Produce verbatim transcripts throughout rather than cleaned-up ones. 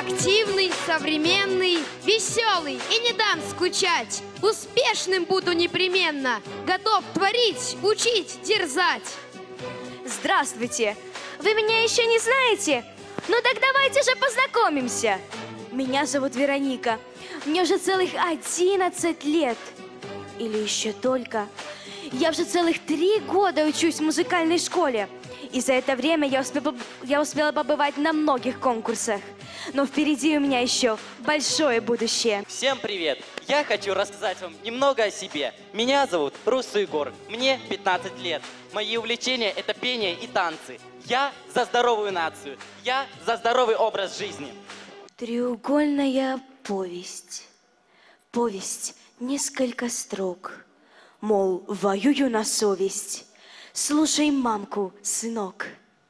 Активный, современный, веселый и не дам скучать. Успешным буду непременно, готов творить, учить, дерзать. Здравствуйте! Вы меня еще не знаете? Ну так давайте же познакомимся. Меня зовут Вероника. Мне уже целых одиннадцать лет. Или еще только. Я уже целых три года учусь в музыкальной школе. И за это время я успела, я успела побывать на многих конкурсах. Но впереди у меня еще большое будущее. Всем привет! Я хочу рассказать вам немного о себе. Меня зовут Руссу Егор, мне пятнадцать лет. Мои увлечения – это пение и танцы. Я за здоровую нацию, я за здоровый образ жизни. Треугольная повесть. Повесть несколько строк. Мол, воюю на совесть. Слушай мамку, сынок.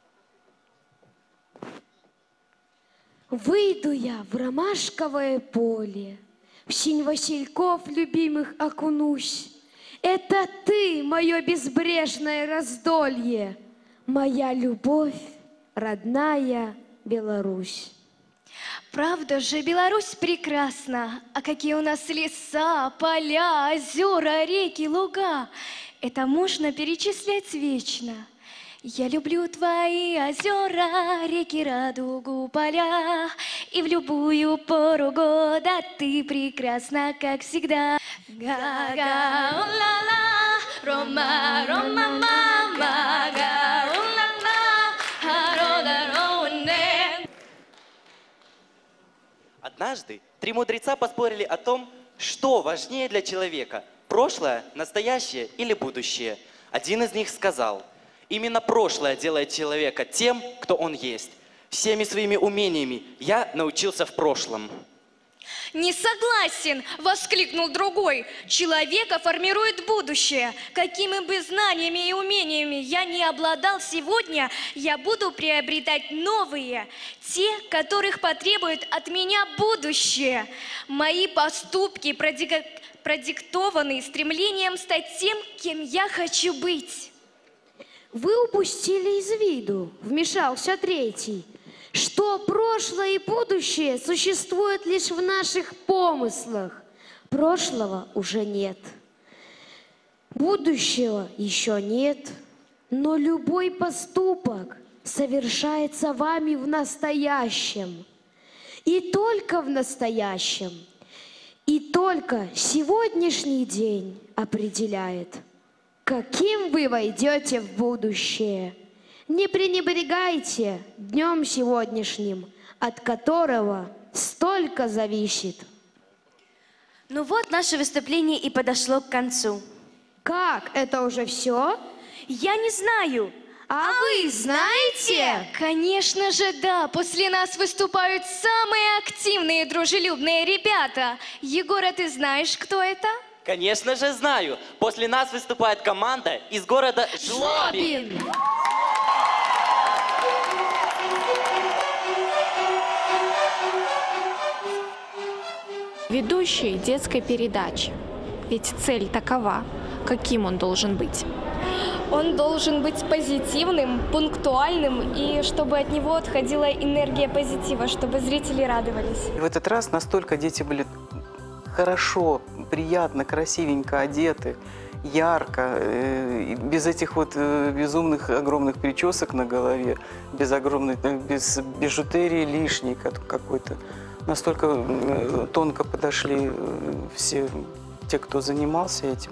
Выйду я в ромашковое поле, в синь васильков любимых окунусь. Это ты, мое безбрежное раздолье, моя любовь, родная Беларусь. Правда же, Беларусь прекрасна, а какие у нас леса, поля, озера, реки, луга. Это можно перечислять вечно. Я люблю твои озера, реки, радугу, поля. И в любую пору года ты прекрасна, как всегда. Га-га, у-ла-ла, рома, рома, мама, га, у-ла-ла, харо-да-ро-не. Однажды три мудреца поспорили о том, что важнее для человека – прошлое, настоящее или будущее. Один из них сказал: именно прошлое делает человека тем, кто он есть. Всеми своими умениями я научился в прошлом. «Не согласен!» – воскликнул другой. «Человека формирует будущее. Какими бы знаниями и умениями я не обладал сегодня, я буду приобретать новые, те, которых потребует от меня будущее. Мои поступки продик... продиктованы стремлением стать тем, кем я хочу быть». Вы упустили из виду, вмешался третий, что прошлое и будущее существуют лишь в наших помыслах. Прошлого уже нет. Будущего еще нет. Но любой поступок совершается вами в настоящем. И только в настоящем. И только сегодняшний день определяет, каким вы войдете в будущее. Не пренебрегайте днем сегодняшним, от которого столько зависит. Ну вот наше выступление и подошло к концу. Как? Это уже все? Я не знаю. А, а вы знаете? Конечно же, да. После нас выступают самые активные и дружелюбные ребята. Егор, а ты знаешь, кто это? Конечно же знаю. После нас выступает команда из города Жлобин. Жлобин. Ведущий детской передачи. Ведь цель такова. Каким он должен быть? Он должен быть позитивным, пунктуальным, и чтобы от него отходила энергия позитива, чтобы зрители радовались. И в этот раз настолько дети были хорошо, приятно, красивенько одеты, ярко, без этих вот безумных огромных причесок на голове, без огромной, без бижутерии лишней какой-то. Настолько тонко подошли все те, кто занимался этим.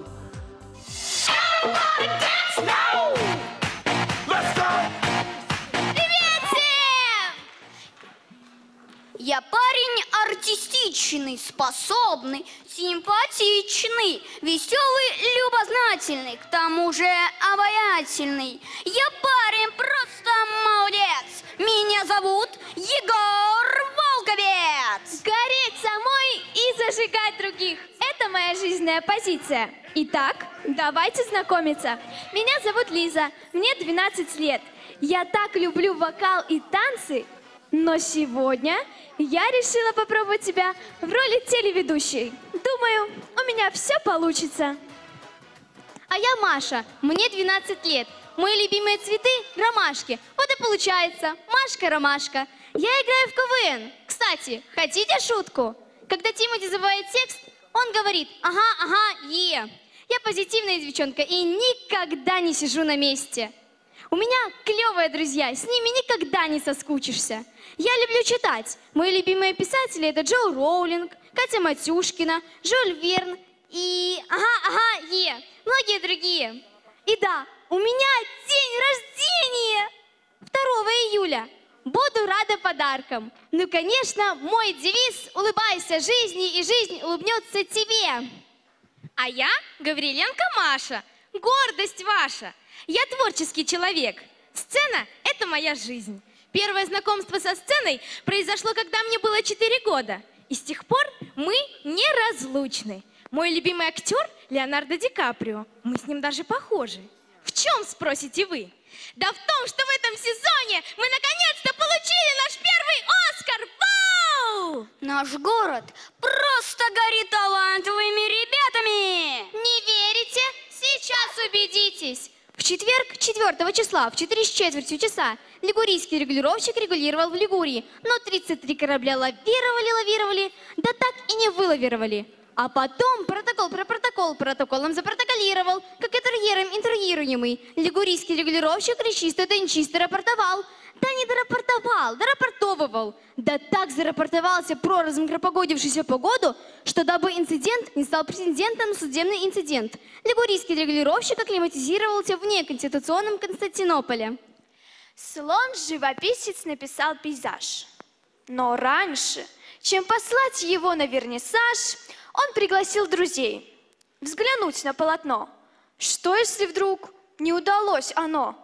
Я парень артистичный, способный, симпатичный, веселый, любознательный, к тому же обаятельный. Я парень просто молодец. Меня зовут Егор Волковец. Гореть самой и зажигать других – это моя жизненная позиция. Итак, давайте знакомиться. Меня зовут Лиза, мне двенадцать лет. Я так люблю вокал и танцы, но сегодня я решила попробовать себя в роли телеведущей. Думаю, у меня все получится. А я Маша, мне двенадцать лет. Мои любимые цветы – ромашки. Вот и получается, Машка-ромашка. Я играю в КВН. Кстати, хотите шутку? Когда Тимати забывает текст, он говорит «ага, ага, е». Я позитивная девчонка и никогда не сижу на месте. У меня клевые друзья, с ними никогда не соскучишься. Я люблю читать. Мои любимые писатели — это Джо Роулинг, Катя Матюшкина, Жюль Верн и, ага, ага, е, многие другие. И да, у меня день рождения! второго июля. Буду рада подаркам. Ну, конечно, мой девиз — улыбайся жизни, и жизнь улыбнется тебе. А я Гавриленко Маша, гордость ваша. Я творческий человек. Сцена – это моя жизнь. Первое знакомство со сценой произошло, когда мне было четыре года. И с тех пор мы неразлучны. Мой любимый актер – Леонардо Ди Каприо. Мы с ним даже похожи. В чем, спросите вы? Да в том, что в этом сезоне мы наконец-то получили наш первый Оскар! Вау! Наш город просто горит талантливыми ребятами! Не верите? Сейчас убедитесь. В четверг, четвёртого числа, в четыре с четвертью часа, лигурийский регулировщик регулировал в Лигурии, но тридцать три корабля лавировали, лавировали, да так и не вылавировали. А потом протокол про протокол протоколом запротоколировал, как интерьером интерьируемый. Лигурийский регулировщик речисто тенчисто рапортовал. Да не дорапортовал, дорапортовывал. Да так зарапортовался пророзом пропогодившийся погоду, что дабы инцидент не стал прецедентом на судебный инцидент. Лигурийский регулировщик акклиматизировался в неконституционном Константинополе. Слон-живописец написал пейзаж. Но раньше, чем послать его на вернисаж, он пригласил друзей взглянуть на полотно. Что, если вдруг не удалось оно?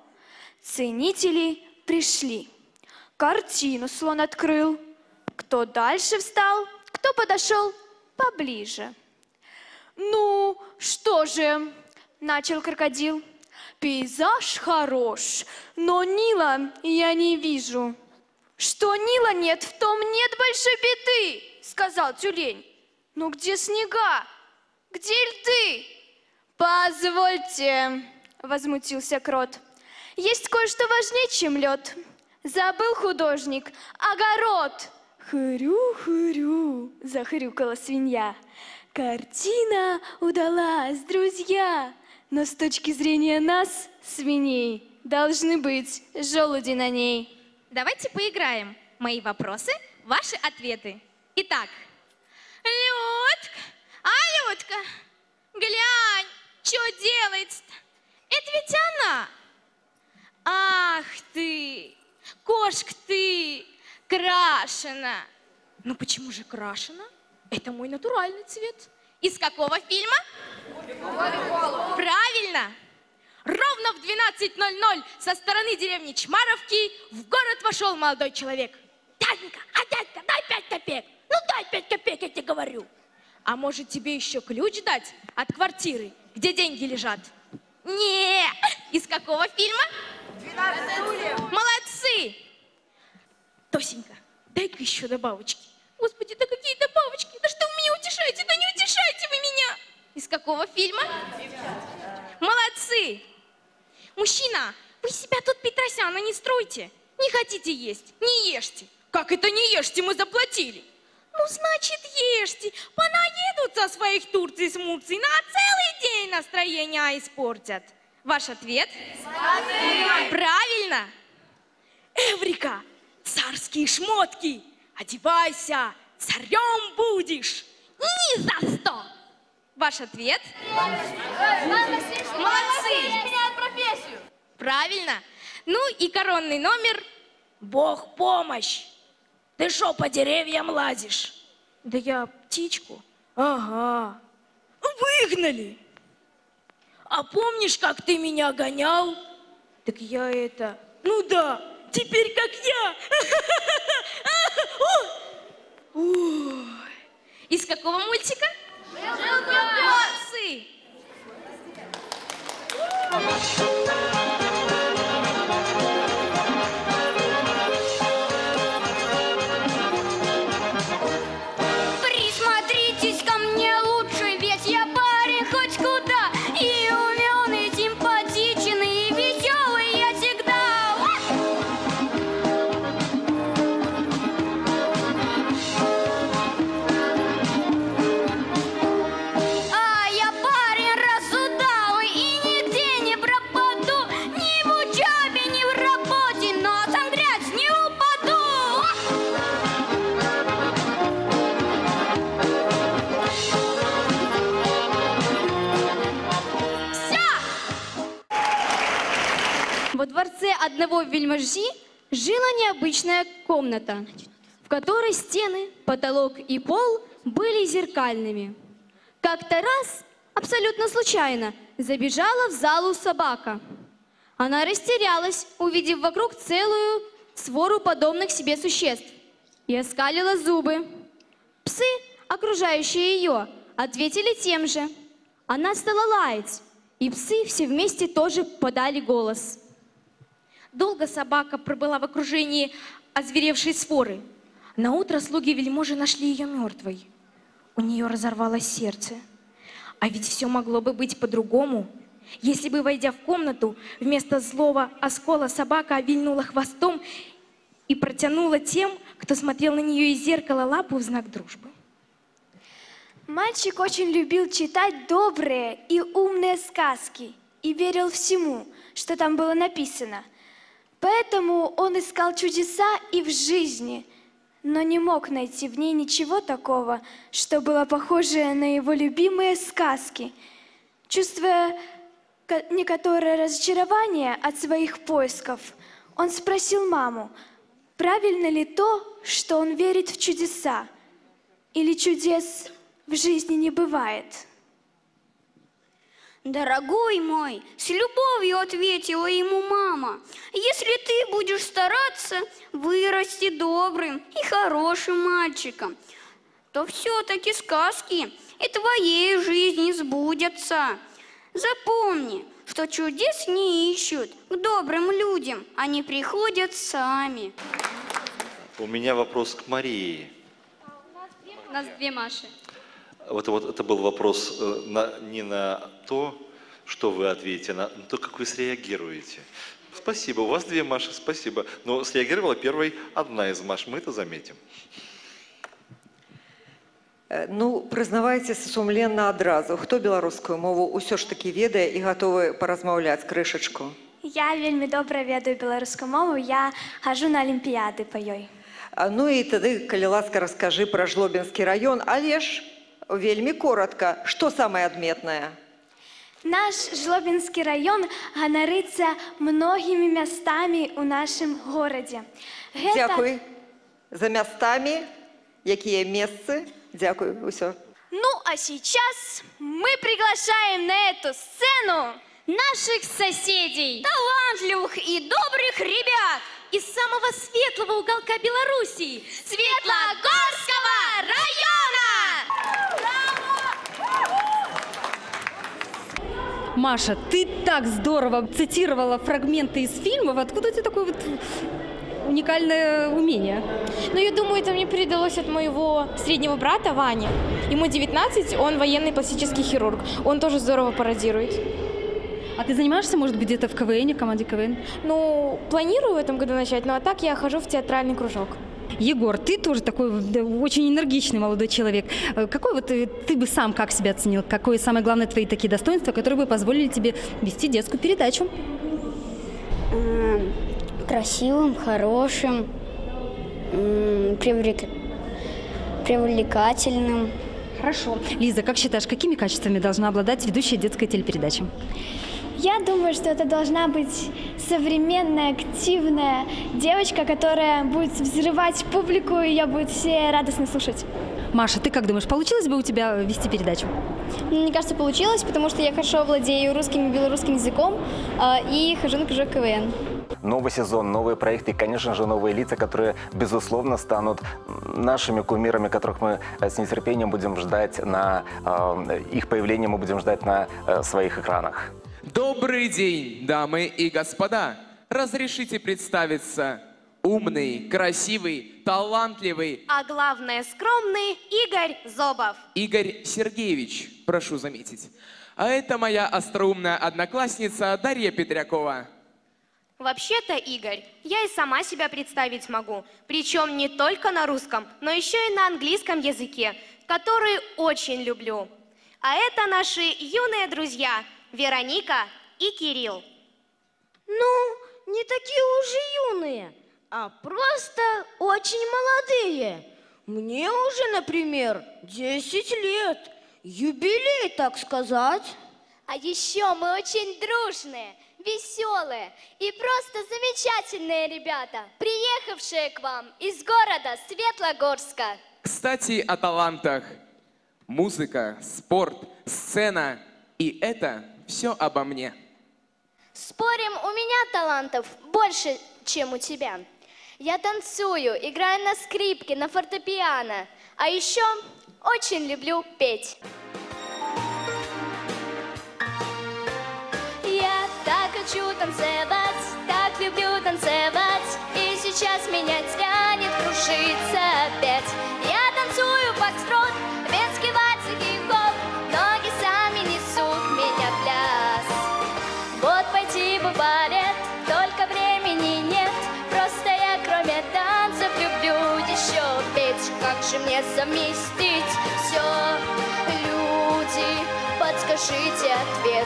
Ценители пришли. Картину слон открыл. Кто дальше встал, кто подошел поближе. «Ну, что же?» – начал крокодил. «Пейзаж хорош, но Нила я не вижу». «Что Нила нет, в том нет большой беды», – сказал тюлень. «Но где снега? Где льды?» «Позвольте», – возмутился крот. «Есть кое-что важнее, чем лед. Забыл художник огород». «Хрю-хрю», – захрюкала свинья. «Картина удалась, друзья, но с точки зрения нас, свиней, должны быть желуди на ней». Давайте поиграем. Мои вопросы, ваши ответы. Итак, Людка, а, Людка, глянь, что делается-то? Это ведь она. Ах ты, кошка ты, крашена. Ну почему же крашена? Это мой натуральный цвет. Из какого фильма? Правильно. Ровно в двенадцать ноль ноль со стороны деревни Чмаровки в город вошел молодой человек. Дяденька, а дядька, дай пять копеек. Ну дай пять копеек, я тебе говорю. А может тебе еще ключ дать от квартиры, где деньги лежат? Не, из какого фильма? двенадцать стульев. Молодцы. Тосенька, дай-ка еще добавочки. Господи, да какие добавочки? Да что вы меня утешаете? Да не утешайте вы меня. Из какого фильма? Молодцы. Мужчина, вы себя тут Петросяна не стройте. Не хотите есть? Не ешьте. Как это не ешьте? Мы заплатили. Ну, значит, ешьте. Понаедут со своих Турций с Мурций, на целый день настроение испортят. Ваш ответ? Смотри. Правильно. Эврика, царские шмотки. Одевайся, царем будешь. Ни за сто. Ваш ответ? Молодцы. Меняют профессию. Правильно. Ну и коронный номер. Бог помощь. Ты шо по деревьям лазишь? Да я птичку. Ага. Выгнали. А помнишь, как ты меня гонял? Так я это... Ну да, теперь как я. Ой. Из какого мультика? Молодцы. Присмотритесь ко мне лучше, ведь я парень хоть куда. И умен, и симпатичен, и веселый я всегда. Во дворце одного вельможи жила необычная комната, в которой стены, потолок и пол были зеркальными. Как-то раз, абсолютно случайно, забежала в залу собака. Она растерялась, увидев вокруг целую свору подобных себе существ, и оскалила зубы. Псы, окружающие ее, ответили тем же. Она стала лаять, и псы все вместе тоже подали голос. Долго собака пробыла в окружении озверевшей своры. Наутро слуги вельможи нашли ее мертвой. У нее разорвалось сердце. А ведь все могло бы быть по-другому. Если бы, войдя в комнату, вместо злого оскола собака вильнула хвостом и протянула тем, кто смотрел на нее из зеркала, лапу в знак дружбы. Мальчик очень любил читать добрые и умные сказки и верил всему, что там было написано. Поэтому он искал чудеса и в жизни, но не мог найти в ней ничего такого, что было похоже на его любимые сказки. Чувствуя некоторое разочарование от своих поисков, он спросил маму, правильно ли то, что он верит в чудеса, или чудес в жизни не бывает. Дорогой мой, с любовью ответила ему мама, если ты будешь стараться вырасти добрым и хорошим мальчиком, то все-таки сказки и твоей жизни сбудятся. Запомни, что чудес не ищут к добрым людям, они приходят сами. У меня вопрос к Марии. У нас две Маши. Вот, вот это был вопрос э, на, не на то, что вы ответите, на, на то, как вы среагируете. Спасибо, у вас две Маши, спасибо. Но среагировала первой одна из Маш, мы это заметим. Ну, прызнавайцеся сумленна адразу. Хто беларускую мову ўсё ж такі ведае і гатовы паразмаўляць крышачку? Я вельмі добра ведаю беларускую мову, я хожу на алімпіяды па ёй. Ну і тады, калі ласка, раскажы пра Жлобінскі раён, але ж вельмі коротка, што самае адметнае? Наш Жлобінскі раён ганарыцца многімі мястамі ў нашым горадзе. Гэта... Дзякуй. За мястамі, якія месцы? Дякую, усё. Ну, а сейчас мы приглашаем на эту сцену наших соседей, талантливых и добрых ребят из самого светлого уголка Белоруссии, Светлогорского района! Маша, ты так здорово цитировала фрагменты из фильмов. Откуда у тебя такое вот уникальное умение? Ну, я думаю, это мне передалось от моего среднего брата Вани. Ему девятнадцать, он военный пластический хирург. Он тоже здорово пародирует. А ты занимаешься, может быть, где-то в КВН, команде КВН? Ну, планирую в этом году начать, ну а так я хожу в театральный кружок. Егор, ты тоже такой очень энергичный молодой человек. Какой вот ты, ты бы сам как себя оценил? Какое самое главное твои такие достоинства, которые бы позволили тебе вести детскую передачу? Красивым, хорошим, привлек... привлекательным. Хорошо. Лиза, как считаешь, какими качествами должна обладать ведущая детской телепередачи? Я думаю, что это должна быть современная, активная девочка, которая будет взрывать публику, и ее будут все радостно слушать. Маша, ты как думаешь, получилось бы у тебя вести передачу? Мне кажется, получилось, потому что я хорошо владею русским и белорусским языком э, и хожу на кружок КВН. Новый сезон, новые проекты и, конечно же, новые лица, которые, безусловно, станут нашими кумирами, которых мы с нетерпением будем ждать на э, их появление, мы будем ждать на э, своих экранах. Добрый день, дамы и господа! Разрешите представиться. Умный, красивый, талантливый, а главное скромный Игорь Зобов. Игорь Сергеевич, прошу заметить. А это моя остроумная одноклассница Дарья Петрякова. Вообще-то, Игорь, я и сама себя представить могу. Причем не только на русском, но еще и на английском языке, который очень люблю. А это наши юные друзья Вероника и Кирилл. Ну, не такие уже юные, а просто очень молодые. Мне уже, например, десять лет. Юбилей, так сказать. А еще мы очень дружные. веселые и просто замечательные ребята, приехавшие к вам из города Светлогорска. Кстати, о талантах. Музыка, спорт, сцена. И это все обо мне. Спорим, у меня талантов больше, чем у тебя. Я танцую, играю на скрипке, на фортепиано. А еще очень люблю петь. Я так хочу танцевать, так люблю танцевать. И сейчас меня тянет кружиться опять. Я танцую фокстрот, венский вальс и хип-хоп. Ноги сами несут меня в пляс. Вот пойти бы в балет, только времени нет. Просто я кроме танцев люблю еще петь. Как же мне совместить все? Люди, подскажите ответ.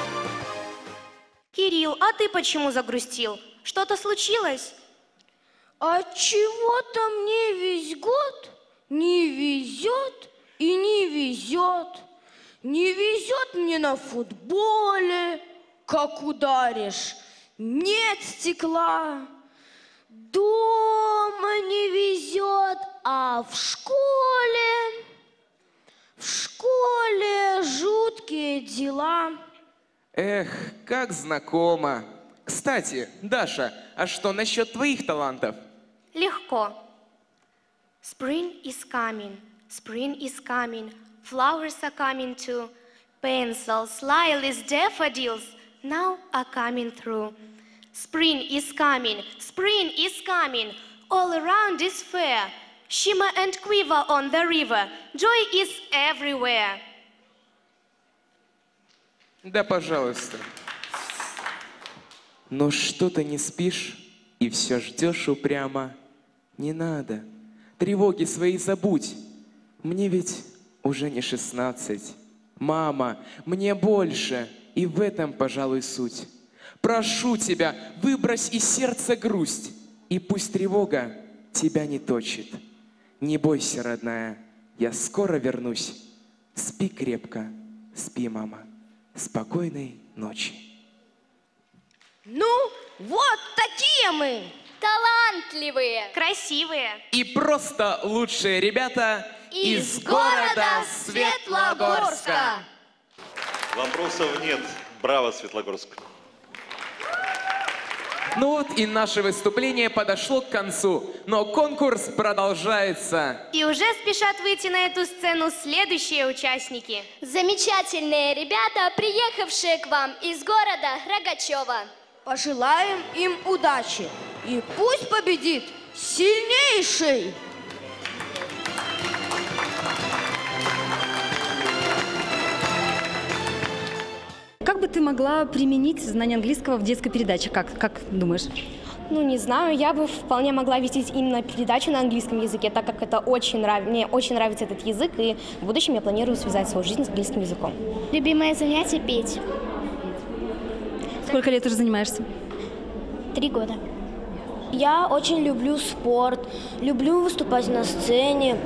Кирилл, а ты почему загрустил? Что-то случилось? А чего-то мне весь год не везет и не везет. Не везет мне на футболе, как ударишь, нет стекла. Дома не везет, а в школе, в школе жуткие дела. Эх, как знакомо. Кстати, Даша, а что насчет твоих талантов? Легко. Spring is coming, spring is coming, flowers are coming too. Pencils, lilies, daffodils now are coming through. Spring is coming, spring is coming, all around is fair. Shimmer and quiver on the river, joy is everywhere. Да, пожалуйста. Но что ты не спишь и все ждешь упрямо? Не надо, тревоги свои забудь. Мне ведь уже не шестнадцать. Мама, мне больше, и в этом, пожалуй, суть. Прошу тебя, выбрось из сердца грусть, и пусть тревога тебя не точит. Не бойся, родная, я скоро вернусь. Спи крепко, спи, мама. Спокойной ночи. Ну, вот такие мы. Талантливые. Красивые. И просто лучшие ребята из, Из города Светлогорска. Вопросов нет. Браво, Светлогорск. Ну вот и наше выступление подошло к концу, но конкурс продолжается. И уже спешат выйти на эту сцену следующие участники. Замечательные ребята, приехавшие к вам из города Рогачева. Пожелаем им удачи. И пусть победит сильнейший. Как бы ты могла применить знание английского в детской передаче? Как, как думаешь? Ну, не знаю, я бы вполне могла вести именно передачу на английском языке, так как это очень нрав... мне очень нравится этот язык, и в будущем я планирую связать свою жизнь с английским языком. Любимое занятие – петь. Сколько лет уже занимаешься? Три года. Я очень люблю спорт, люблю выступать на сцене.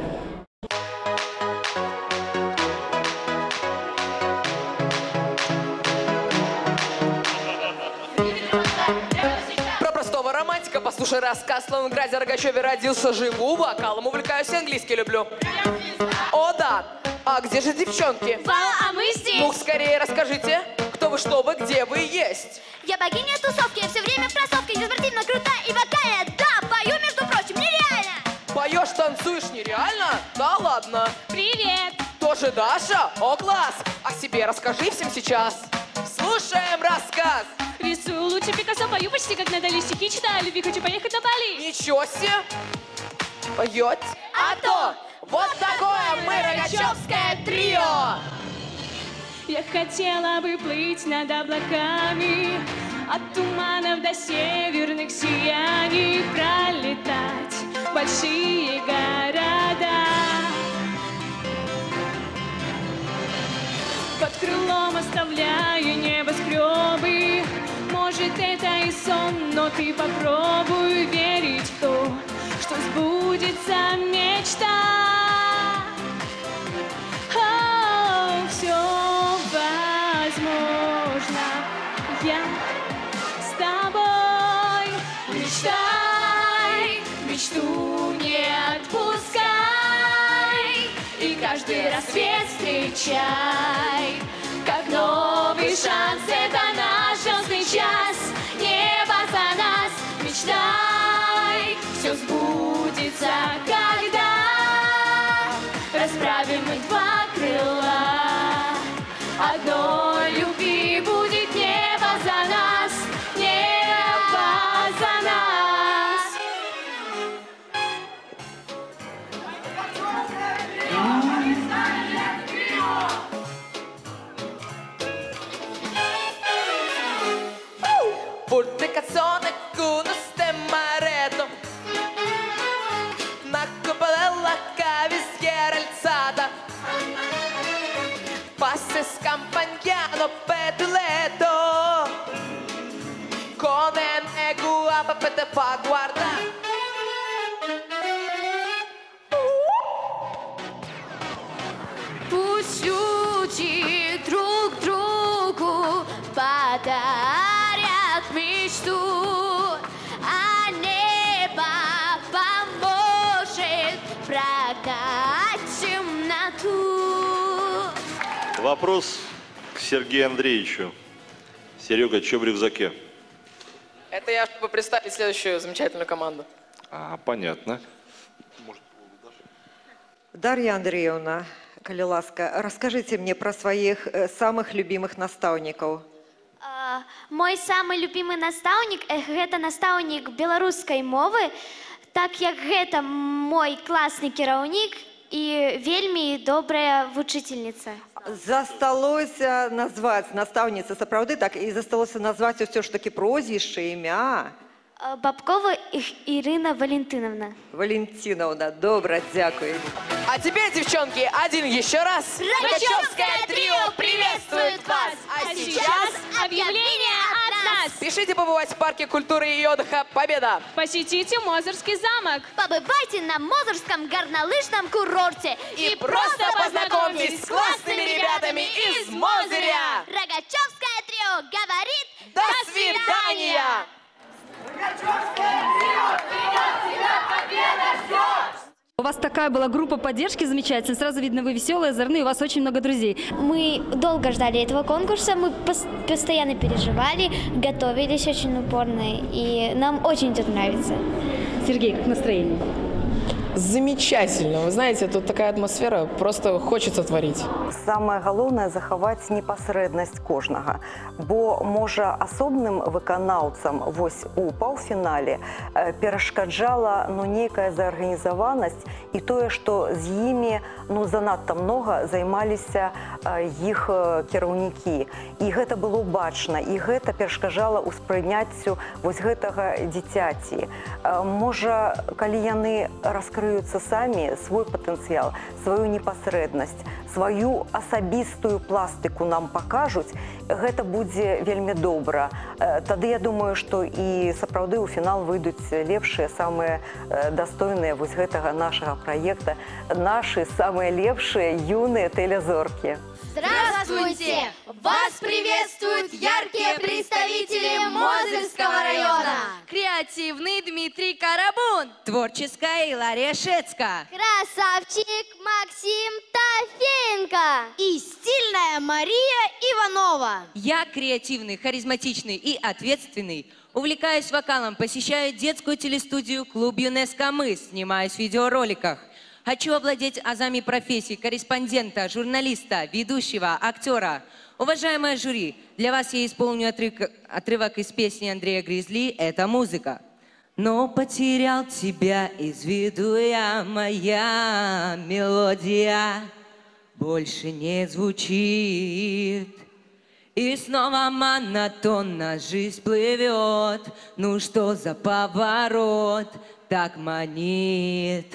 Про простого романтика послушай рассказ. В Ленинграде Рогачеве родился, живу, вокалом увлекаюсь, английский люблю. О, да! А где же девчонки? Вау, а мы здесь! Ну, скорее расскажите, кто вы, что вы, где вы есть. Я богиня тусовки, я все время в кроссовке, я спортивно крута и вокальная. Да, пою, между прочим, нереально! Поешь, танцуешь нереально? Да ладно. Привет! Тоже Даша? О, класс! О себе расскажи всем сейчас. Слушаем рассказ. Рисую лучше Пикассо, пою почти как Натали, стихи читаю, люби, хочу поехать на Бали. Ничего себе! Поете? А то! Вот такое мы рогачевское трио! Я хотела бы плыть над облаками, от туманов до северных сияний, пролетать большие города. Под крылом оставляя небоскребы, может, это и сон, но ты попробуй верить в то, что сбудется мечта. О, все возможно. Я прощай. Как новый шанс, это наш звездный час. Небо за нас, мечтай, все сбудется, когда расправим мы два крыла. Одной любви будет небо за нас, небо за нас. Pubblicazione con stemmaredo, una coppola che si era alzata, passe scampagnano peduleto, come nego a papete fa guardare. Пусть люди друг другу подарят мечту, а небо поможет прогнать темноту. Вопрос к Сергею Андреевичу. Серега, что в рюкзаке? Это я, чтобы представить следующую замечательную команду. А, понятно. Дарья Андреевна, калі ласка, расскажите мне про своих э, самых любимых наставников. А, мой самы любімы настаўнік э, гэта настаўнік беларускай мовы, так як гэта мой класны кіраўнік і вельмі добрая вучительница. Засталося назваць настаўніцы сапраўды так і засталося назваць усё ж таки прозвішча, імя. А, Бабкова Ирина Валентиновна. Валентиновна, добра, дзякуй. А теперь, девчонки, один еще раз. Рогачевское трио приветствует вас. А сейчас объявление от нас. Спешите побывать в парке культуры и отдыха «Победа». Посетите Мозырский замок. Побывайте на Мозырском горнолыжном курорте. И просто познакомьтесь с классными ребятами из Мозыря. Рогачевское трио говорит До свидания. У вас такая была группа поддержки замечательная. Сразу видно, вы веселые, озорные, у вас очень много друзей. Мы долго ждали этого конкурса, мы пос- постоянно переживали, готовились очень упорно, и нам очень тут нравится. Сергей, как настроение? Замечательно. Вы знаете, тут такая атмосфера, просто хочется творить. Самае галоўнае захаваць непасрэднасць кожнага, бо можа асобным выканаўцам вось у паўфінале э, перашкаджала ну нейкая заарганізаванасць і тое, што з імі ну занадта многа займаліся э, іх э, кіраўнікі. І гэта было бачна, і гэта перашкаджала ўспрыняццю вось гэтага дзіцяці. Э, можа, калі яны раскрыюцца самі свой патэнцыял, сваю непасрэднасць, сваю асабістую пластыку нам пакажуць, гэта будзе вельмі добра. Тады я думаю, што і сапраўды ў фінал выйдуць лепшыя, самыя дастойныя вось гэтага нашага праекта, нашы самыя лепшыя юныя тэлезоркі. Здравствуйте! Вас приветствуют яркие представители Мозырского района. Креативный Дмитрий Карабун. Творческая Илария Шецка. Красавчик Максим Тафенко. И стильная Мария Иванова. Я креативный, харизматичный и ответственный. Увлекаюсь вокалом, посещаю детскую телестудию «Клуб ЮНЕСКО МЫС», снимаюсь в видеороликах. Хочу овладеть азами профессий корреспондента, журналиста, ведущего, актера. Уважаемое жюри, для вас я исполню отрыв, отрывок из песни Андрея Гризли «Это музыка». Но потерял тебя из виду я, моя мелодия больше не звучит. И снова монотонно жизнь плывет. Ну что за поворот так манит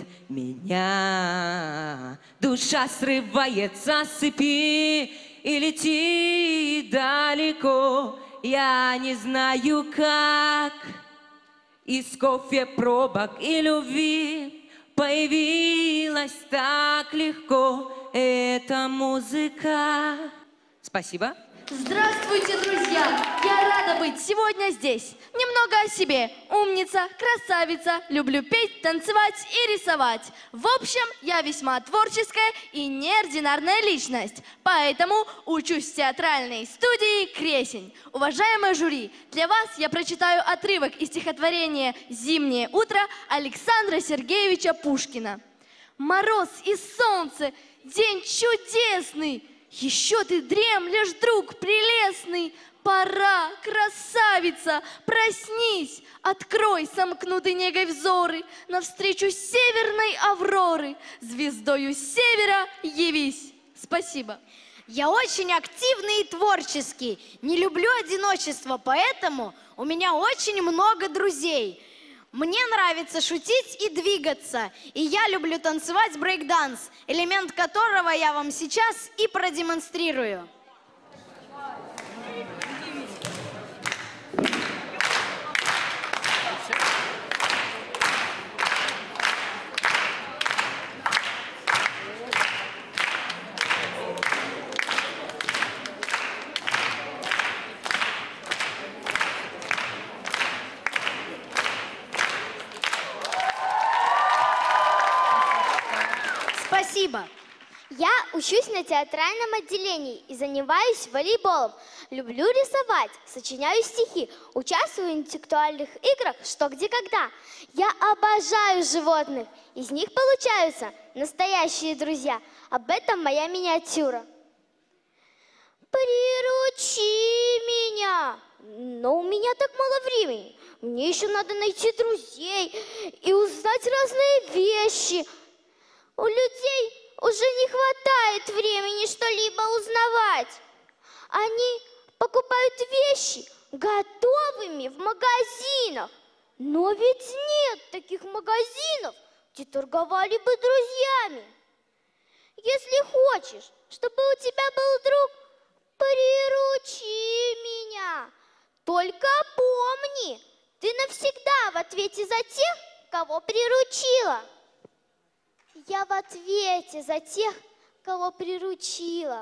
меня? Душа срывается с цепи и летит далеко. Я не знаю как. Из кофе, пробок и любви появилась так легко эта музыка. Спасибо. Здравствуйте, друзья! Я рада быть сегодня здесь. Немного о себе. Умница, красавица, люблю петь, танцевать и рисовать. В общем, я весьма творческая и неординарная личность. Поэтому учусь в театральной студии «Кресень». Уважаемое жюри, для вас я прочитаю отрывок из стихотворения «Зимнее утро» Александра Сергеевича Пушкина. Мороз и солнце, день чудесный, еще ты дремлешь, друг прелестный. Пора, красавица, проснись, открой сомкнутый негой взоры навстречу северной авроры, звездою севера явись. Спасибо. Я очень активный и творческий, не люблю одиночество, поэтому у меня очень много друзей. Мне нравится шутить и двигаться, и я люблю танцевать брейк-данс, элемент которого я вам сейчас и продемонстрирую. Спасибо. Я учусь на театральном отделении и занимаюсь волейболом. Люблю рисовать, сочиняю стихи, участвую в интеллектуальных играх «Что, где, когда». Я обожаю животных. Из них получаются настоящие друзья. Об этом моя миниатюра. Приручи меня. Но у меня так мало времени. Мне еще надо найти друзей и узнать разные вещи. У людей уже не хватает времени что-либо узнавать. Они покупают вещи готовыми в магазинах. Но ведь нет таких магазинов, где торговали бы друзьями. Если хочешь, чтобы у тебя был друг, приручи меня. Только помни, ты навсегда в ответе за тех, кого приручила. Я в ответе за тех, кого приручила.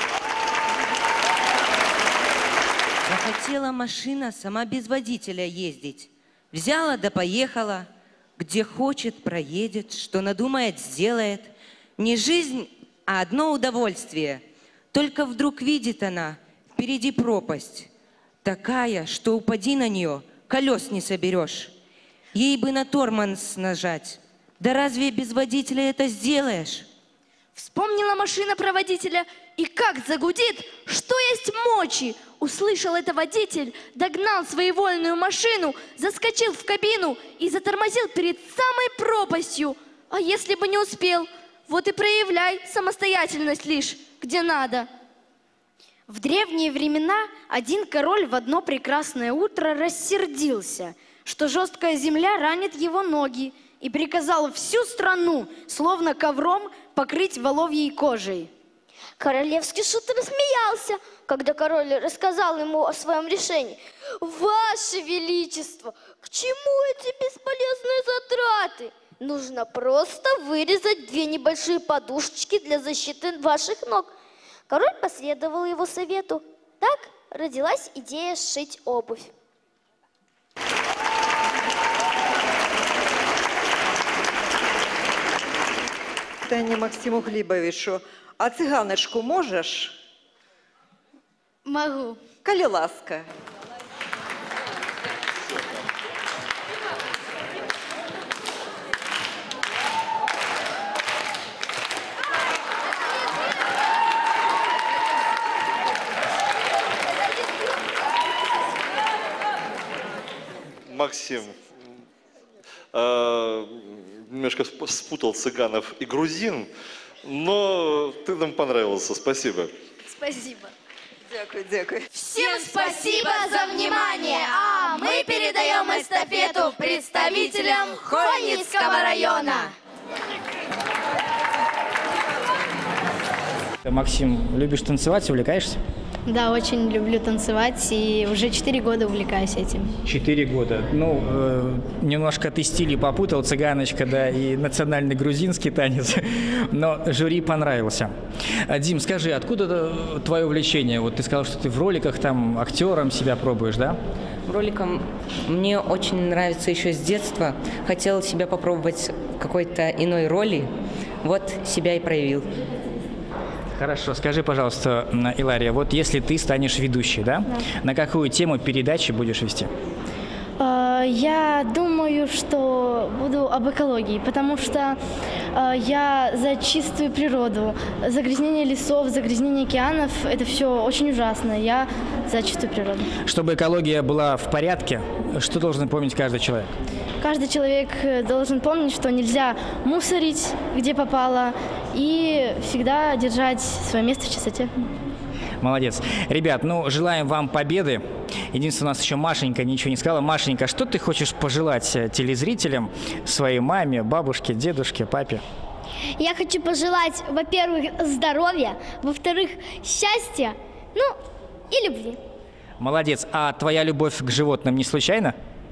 Захотела машина сама без водителя ездить. Взяла да поехала. Где хочет, проедет. Что надумает, сделает. Не жизнь, а одно удовольствие. Только вдруг видит она впереди пропасть. Такая, что упади на нее, колес не соберешь. Ей бы на тормоз нажать. Да разве без водителя это сделаешь? Вспомнила машина про водителя, и как загудит, что есть мочи. Услышал это водитель, догнал своевольную машину, заскочил в кабину и затормозил перед самой пропастью. А если бы не успел, вот и проявляй самостоятельность лишь, где надо. В древние времена один король в одно прекрасное утро рассердился, что жесткая земля ранит его ноги, и приказал всю страну, словно ковром, покрыть воловьей кожей. Королевский шут рассмеялся, когда король рассказал ему о своем решении. Ваше Величество, к чему эти бесполезные затраты? Нужно просто вырезать две небольшие подушечки для защиты ваших ног. Король последовал его совету. Так родилась идея сшить обувь. Питання Максиму Глібовичу. А циганочку можеш? Могу. Коли ласка. Максим, э, немножко спутал цыганов и грузин, но ты нам понравился. Спасибо. Спасибо. Дякую, дякую. Всем спасибо за внимание, а мы передаем эстафету представителям Хойницкого района. Максим, любишь танцевать, увлекаешься? Да, очень люблю танцевать и уже четыре года увлекаюсь этим. Четыре года. Ну, э, немножко ты стили попутал, цыганочка, да, и национальный грузинский танец, но жюри понравился. А, Дим, скажи, откуда твое увлечение? Вот ты сказал, что ты в роликах там актером себя пробуешь, да? роликом мне очень нравится еще с детства. Хотела себя попробовать в какой-то иной роли. Вот себя и проявил. Хорошо, скажи, пожалуйста, Илария, вот если ты станешь ведущей, да? Да. На какую тему передачи будешь вести? Э, Я думаю, что буду об экологии, потому что э, я за чистую природу. Загрязнение лесов, загрязнение океанов – это все очень ужасно. Я за чистую природу. Чтобы экология была в порядке, что должен помнить каждый человек? Каждый человек э, должен помнить, что нельзя мусорить, где попало, и всегда держать свое место в чистоте. Молодец. Ребят, ну, желаем вам победы. Единственное, у нас еще Машенька ничего не сказала. Машенька, что ты хочешь пожелать э, телезрителям, своей маме, бабушке, дедушке, папе? Я хочу пожелать, во-первых, здоровья, во-вторых, счастья, ну и любви. Молодец. А твоя любовь к животным не случайно?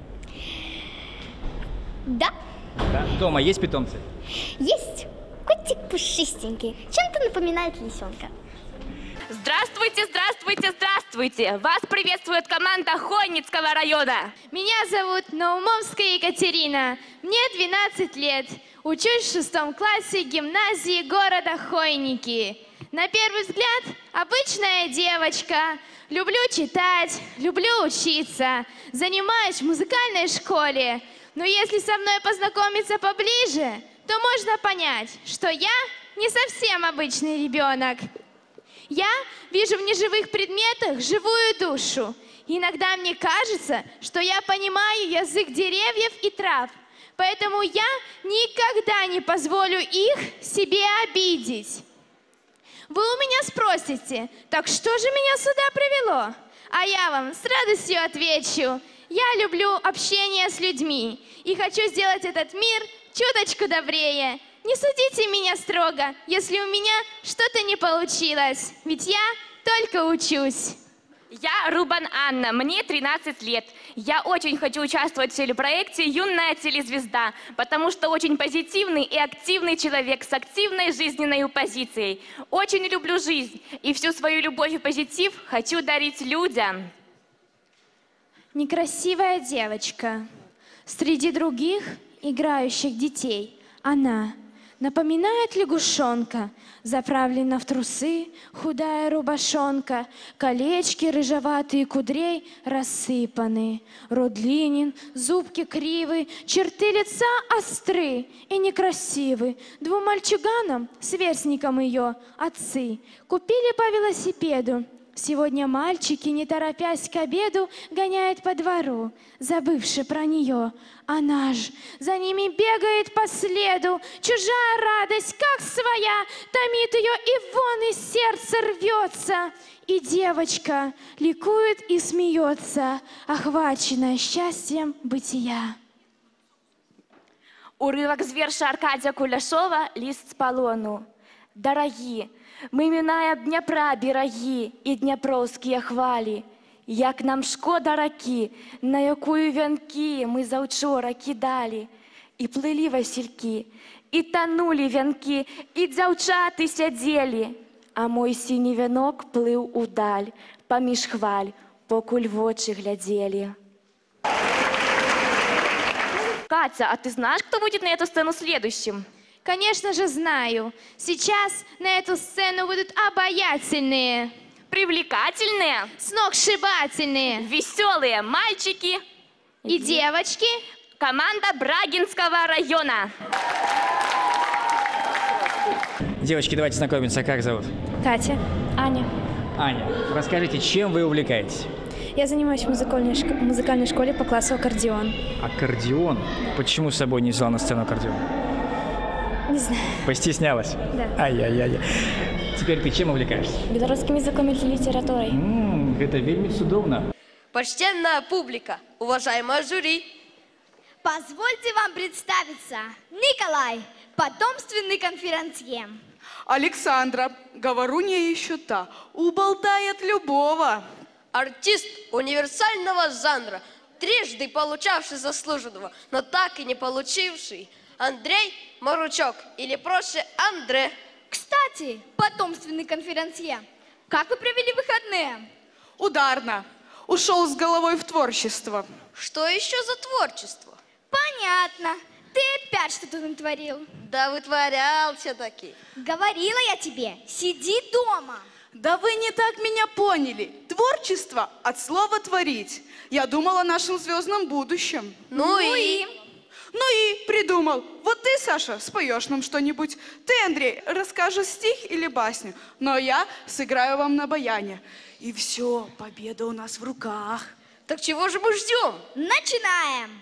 Да, Да. Дома есть питомцы? есть котик пушистенький, чем-то напоминает лисенка. Здравствуйте, здравствуйте, здравствуйте! Вас приветствует команда Хойницкого района. Меня зовут Наумовская Екатерина. Мне двенадцать лет. Учусь в шестом классе гимназии города Хойники. На первый взгляд, обычная девочка. Люблю читать, люблю учиться. Занимаюсь в музыкальной школе. Но если со мной познакомиться поближе, то можно понять, что я не совсем обычный ребенок. Я вижу в неживых предметах живую душу. Иногда мне кажется, что я понимаю язык деревьев и трав. Поэтому я никогда не позволю их себе обидеть. Вы у меня спросите, так что же меня сюда привело? А я вам с радостью отвечу. Я люблю общение с людьми и хочу сделать этот мир чуточку добрее. Не судите меня строго, если у меня что-то не получилось, ведь я только учусь. Я Рубан Анна, мне тринадцать лет. Я очень хочу участвовать в телепроекте «Юная телезвезда», потому что очень позитивный и активный человек с активной жизненной позицией. Очень люблю жизнь и всю свою любовь и позитив хочу дарить людям. Некрасивая девочка. Среди других играющих детей она напоминает лягушонка, заправлена в трусы, худая рубашонка, колечки рыжеватые кудрей рассыпаны, рот длинен, зубки кривы, черты лица остры и некрасивы. Двум мальчуганам, сверстникам ее, отцы, купили по велосипеду. Сегодня мальчики, не торопясь к обеду, гоняют по двору, забывши про нее. Она ж за ними бегает по следу. Чужая радость, как своя, томит ее, и вон из сердца рвется. И девочка ликует и смеется, охваченная счастьем бытия. Урывок з верша Аркадія Куляшова «Лист з полону». Дорогі, ми минаем Днепра бераги і днепровські хвалі. Як нам шкода раки, на якую вянки ми завчора кидали. І плили васильки, і тонули вянки, і дзяўчаты сядзелі. А мой сіні вянок плыў удаль, паміж хваль, покуль вочы глядзелі. Катя, а ты знаешь, кто будет на эту сцену следующим? Конечно же знаю. Сейчас на эту сцену будут обаятельные, привлекательные, сногсшибательные, веселые мальчики и девочки. Команда Брагинского района. Девочки, давайте знакомиться. Как зовут? Катя. Аня. Аня, расскажите, чем вы увлекаетесь? Я занимаюсь в музыкальной, шко- музыкальной школе по классу аккордеон. Аккордеон? Почему с собой не взяла на сцену аккордеон? Не знаю. Постеснялась? Да. Ай-яй-яй. Теперь ты чем увлекаешься? Белорусским языком и литературой. М, это вельми цудовно. Почтенная публика, уважаемое жюри. Позвольте вам представиться. Николай, потомственный конферансье. Александра, говорунья еще та, уболтает любого. Артист универсального жанра, трижды получавший заслуженного, но так и не получивший. Андрей Маручок, или проще Андре. Кстати, потомственный конферансье, как вы провели выходные? Ударно. ушел с головой в творчество. Что еще за творчество? Понятно. Ты опять что-то натворил. Да вытворялся таки. Говорила я тебе, сиди дома. Да вы не так меня поняли. Творчество от слова «творить». Я думал о нашем звездном будущем. Ну, ну и? и? Ну и придумал. Вот ты, Саша, споешь нам что-нибудь. Ты, Андрей, расскажешь стих или басню. Но я сыграю вам на баяне. И все, победа у нас в руках. Так чего же мы ждем? Начинаем.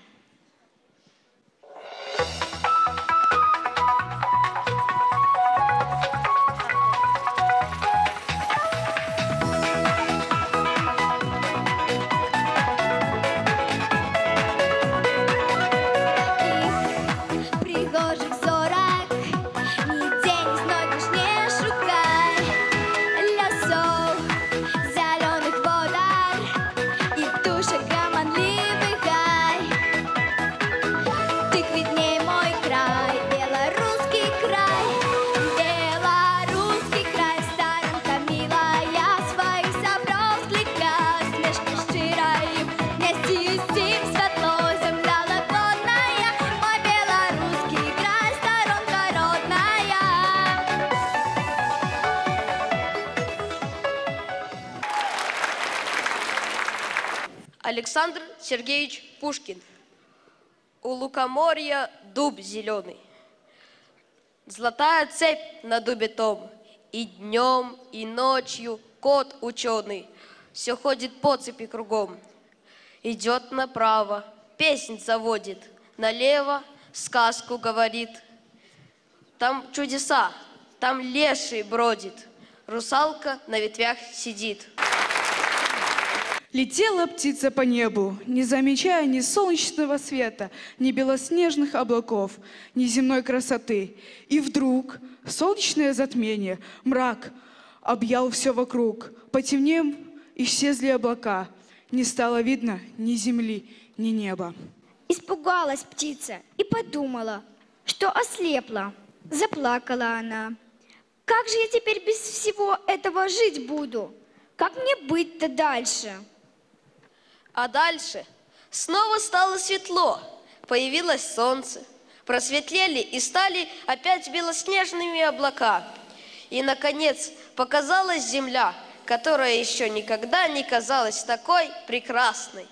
Александр Сергеевич Пушкин. У лукоморья дуб зеленый, золотая цепь на дубе том, и днем, и ночью кот ученый все ходит по цепи кругом. Идет направо, песнь заводит, налево сказку говорит. Там чудеса, там леший бродит, русалка на ветвях сидит. Летела птица по небу, не замечая ни солнечного света, ни белоснежных облаков, ни земной красоты. И вдруг солнечное затмение, мрак объял все вокруг. Потемнев, исчезли облака. Не стало видно ни земли, ни неба. Испугалась птица и подумала, что ослепла. Заплакала она. Как же я теперь без всего этого жить буду? Как мне быть-то дальше? А дальше снова стало светло, появилось солнце, просветлели и стали опять белоснежными облака. И, наконец, показалась земля, которая еще никогда не казалась такой прекрасной.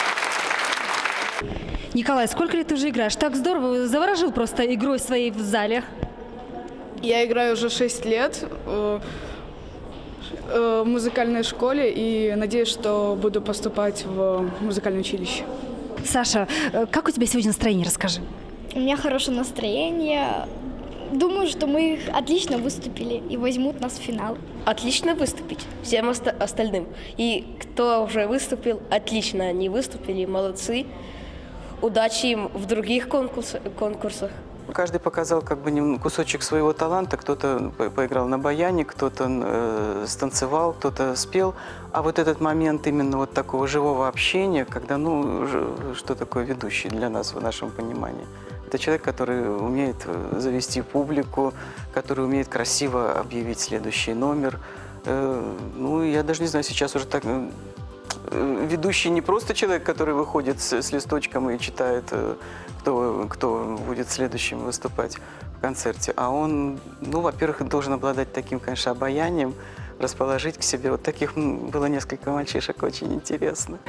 Николай, сколько лет ты уже играешь? Так здорово, заворожил просто игрой своей в зале. Я играю уже шесть лет в музыкальной школе и надеюсь, что буду поступать в музыкальное училище. Саша, как у тебя сегодня настроение? Расскажи. У меня хорошее настроение. Думаю, что мы отлично выступили и возьмут нас в финал. Отлично выступить всем оста- остальным. И кто уже выступил, отлично они выступили, молодцы. Удачи им в других конкурс- конкурсах. Каждый показал как бы кусочек своего таланта. Кто-то поиграл на баяне, кто-то э, станцевал, кто-то спел. А вот этот момент именно вот такого живого общения, когда, ну, что такое ведущий для нас в нашем понимании? Это человек, который умеет завести публику, который умеет красиво объявить следующий номер. Э, ну, я даже не знаю, сейчас уже так... Ведущий не просто человек, который выходит с, с листочком и читает, кто, кто будет следующим выступать в концерте, а он, ну, во-первых, должен обладать таким, конечно, обаянием, расположить к себе. Вот таких было несколько мальчишек, очень интересно.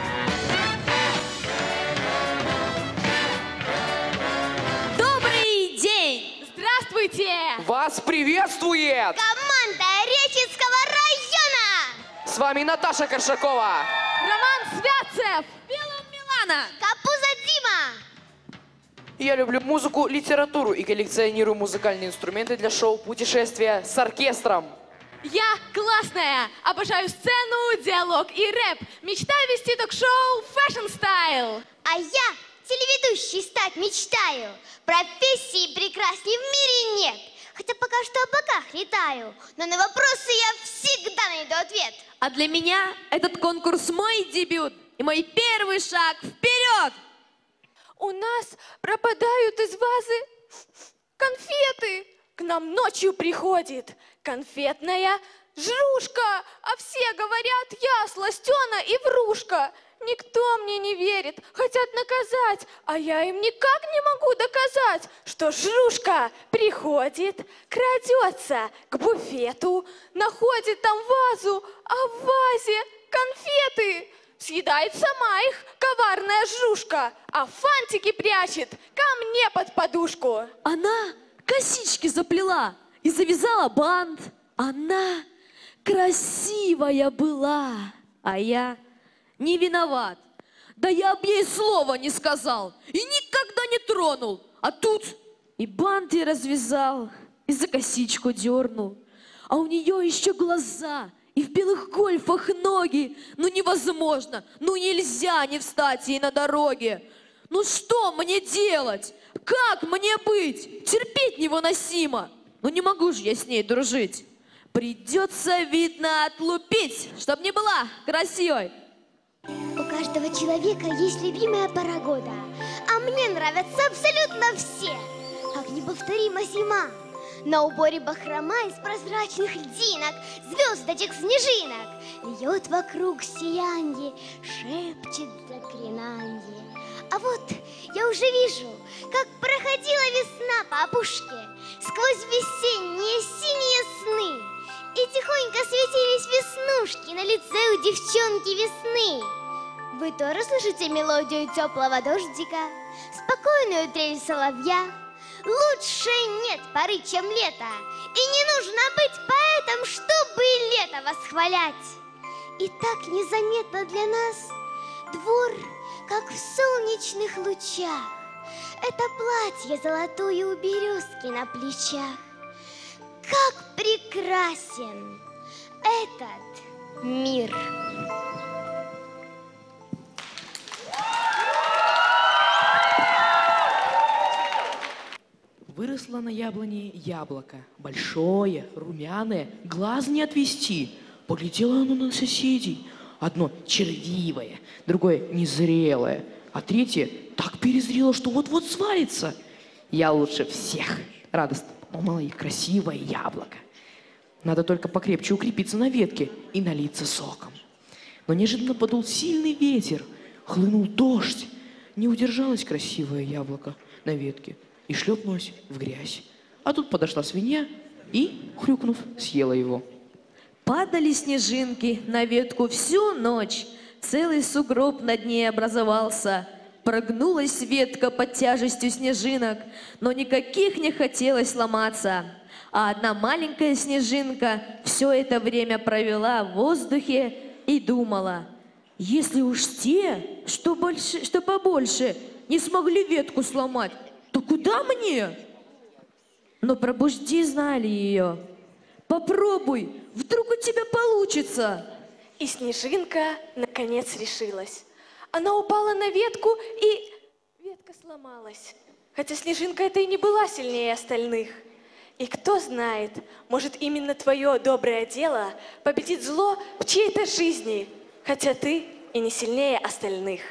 Добрый день! Здравствуйте! Вас приветствует команда Речицкого района! С вами Наташа Коршакова. Роман Святцев! Белым Милана! Капуза Дима! Я люблю музыку, литературу и коллекционирую музыкальные инструменты для шоу «Путешествия с оркестром». Я классная! Обожаю сцену, диалог и рэп. Мечтаю вести ток-шоу Fashion Style. А я телеведущей стать мечтаю. Профессии прекрасней в мире нет. Хотя пока что в облаках летаю. Но на вопросы я всегда найду ответ. А для меня этот конкурс мой дебют и мой первый шаг вперед! У нас пропадают из вазы конфеты. К нам ночью приходит конфетная Жрушка, а все говорят, я сластена и врушка. Никто мне не верит, хотят наказать, а я им никак не могу доказать, что Жрушка приходит, крадется к буфету, находит там вазу, а в вазе конфеты. Съедает сама их коварная Жрушка, а фантики прячет ко мне под подушку. Она косички заплела и завязала бант. Она красивая была, а я не виноват. Да я б ей слова не сказал и никогда не тронул. А тут и банты развязал, и за косичку дернул. А у нее еще глаза, и в белых гольфах ноги. Ну невозможно, ну нельзя не встать ей на дороге. Ну что мне делать? Как мне быть? Терпеть невыносимо. Ну не могу же я с ней дружить. Придется, видно, отлупить, чтоб не была красивой. У каждого человека есть любимая пора года, а мне нравятся абсолютно все. Как неповторима зима. На уборе бахрома из прозрачных льдинок, звездочек, снежинок. Льет вокруг сиянье, шепчет заклинанье. А вот я уже вижу, как проходила весна по опушке сквозь весенние синие сны. И тихонько светились веснушки на лице у девчонки весны. Вы тоже слышите мелодию теплого дождика, спокойную трель соловья? Лучше нет поры, чем лето, и не нужно быть поэтом, чтобы лето восхвалять. И так незаметно для нас двор, как в солнечных лучах. Это платье золотое у березки на плечах. Как прекрасен этот мир! Выросло на яблоне яблоко, большое, румяное, глаз не отвести. Поглядело оно на соседей. Одно червивое, другое незрелое, а третье так перезрело, что вот-вот свалится. Я лучше всех, радостно подумала, и красивое яблоко. Надо только покрепче укрепиться на ветке и налиться соком. Но неожиданно подул сильный ветер, хлынул дождь. Не удержалось красивое яблоко на ветке и шлепнулась в грязь. А тут подошла свинья и, хрюкнув, съела его. Падали снежинки на ветку всю ночь. Целый сугроб над ней образовался. Прогнулась ветка под тяжестью снежинок, но никаких не хотелось ломаться. А одна маленькая снежинка все это время провела в воздухе и думала: если уж те, что, больше, что побольше, не смогли ветку сломать, то куда мне? Но пробужди знали ее. Попробуй, вдруг у тебя получится. И снежинка наконец решилась. Она упала на ветку, и ветка сломалась. Хотя снежинка эта и не была сильнее остальных. И кто знает, может, именно твое доброе дело победит зло в чьей-то жизни, хотя ты и не сильнее остальных.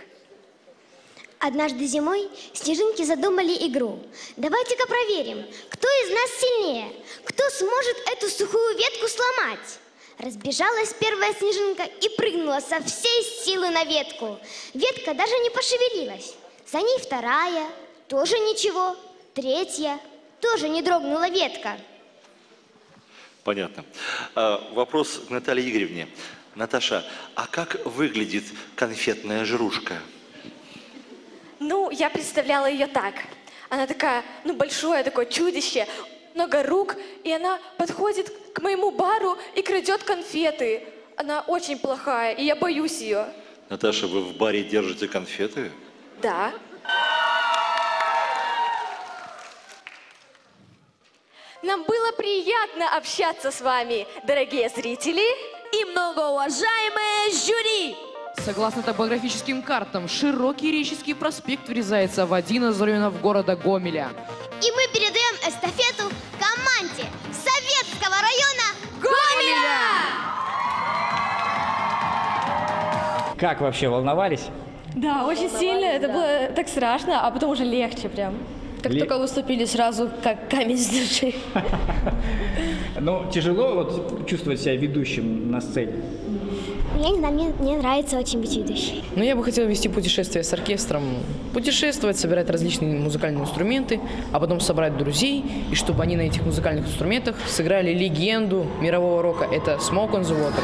Однажды зимой снежинки задумали игру. Давайте-ка проверим, кто из нас сильнее, кто сможет эту сухую ветку сломать. Разбежалась первая снежинка и прыгнула со всей силы на ветку. Ветка даже не пошевелилась. За ней вторая, тоже ничего. Третья, тоже не дрогнула ветка. Понятно. А, вопрос к Наталье Игоревне. Наташа, а как выглядит конфетная жрушка? Ну, я представляла ее так. Она такая, ну, большое такое чудище, много рук, и она подходит к моему бару и крадет конфеты. Она очень плохая, и я боюсь ее. Наташа, вы в баре держите конфеты? Да. Нам было приятно общаться с вами, дорогие зрители и многоуважаемые жюри. Согласно топографическим картам, широкий Реческий проспект врезается в один из районов города Гомеля. И мы передаем эстафету команде Советского района Гомеля! Как вообще, волновались? Да, очень сильно. Это было так страшно, а потом уже легче прям. Как Ле- только выступили, сразу как камень с души. Ну, тяжело вот чувствовать себя ведущим на сцене? Я не знаю, мне, мне нравится очень быть ведущей. Ну, я бы хотела вести путешествие с оркестром. Путешествовать, собирать различные музыкальные инструменты, а потом собрать друзей, и чтобы они на этих музыкальных инструментах сыграли легенду мирового рока. Это Smoke on the Water.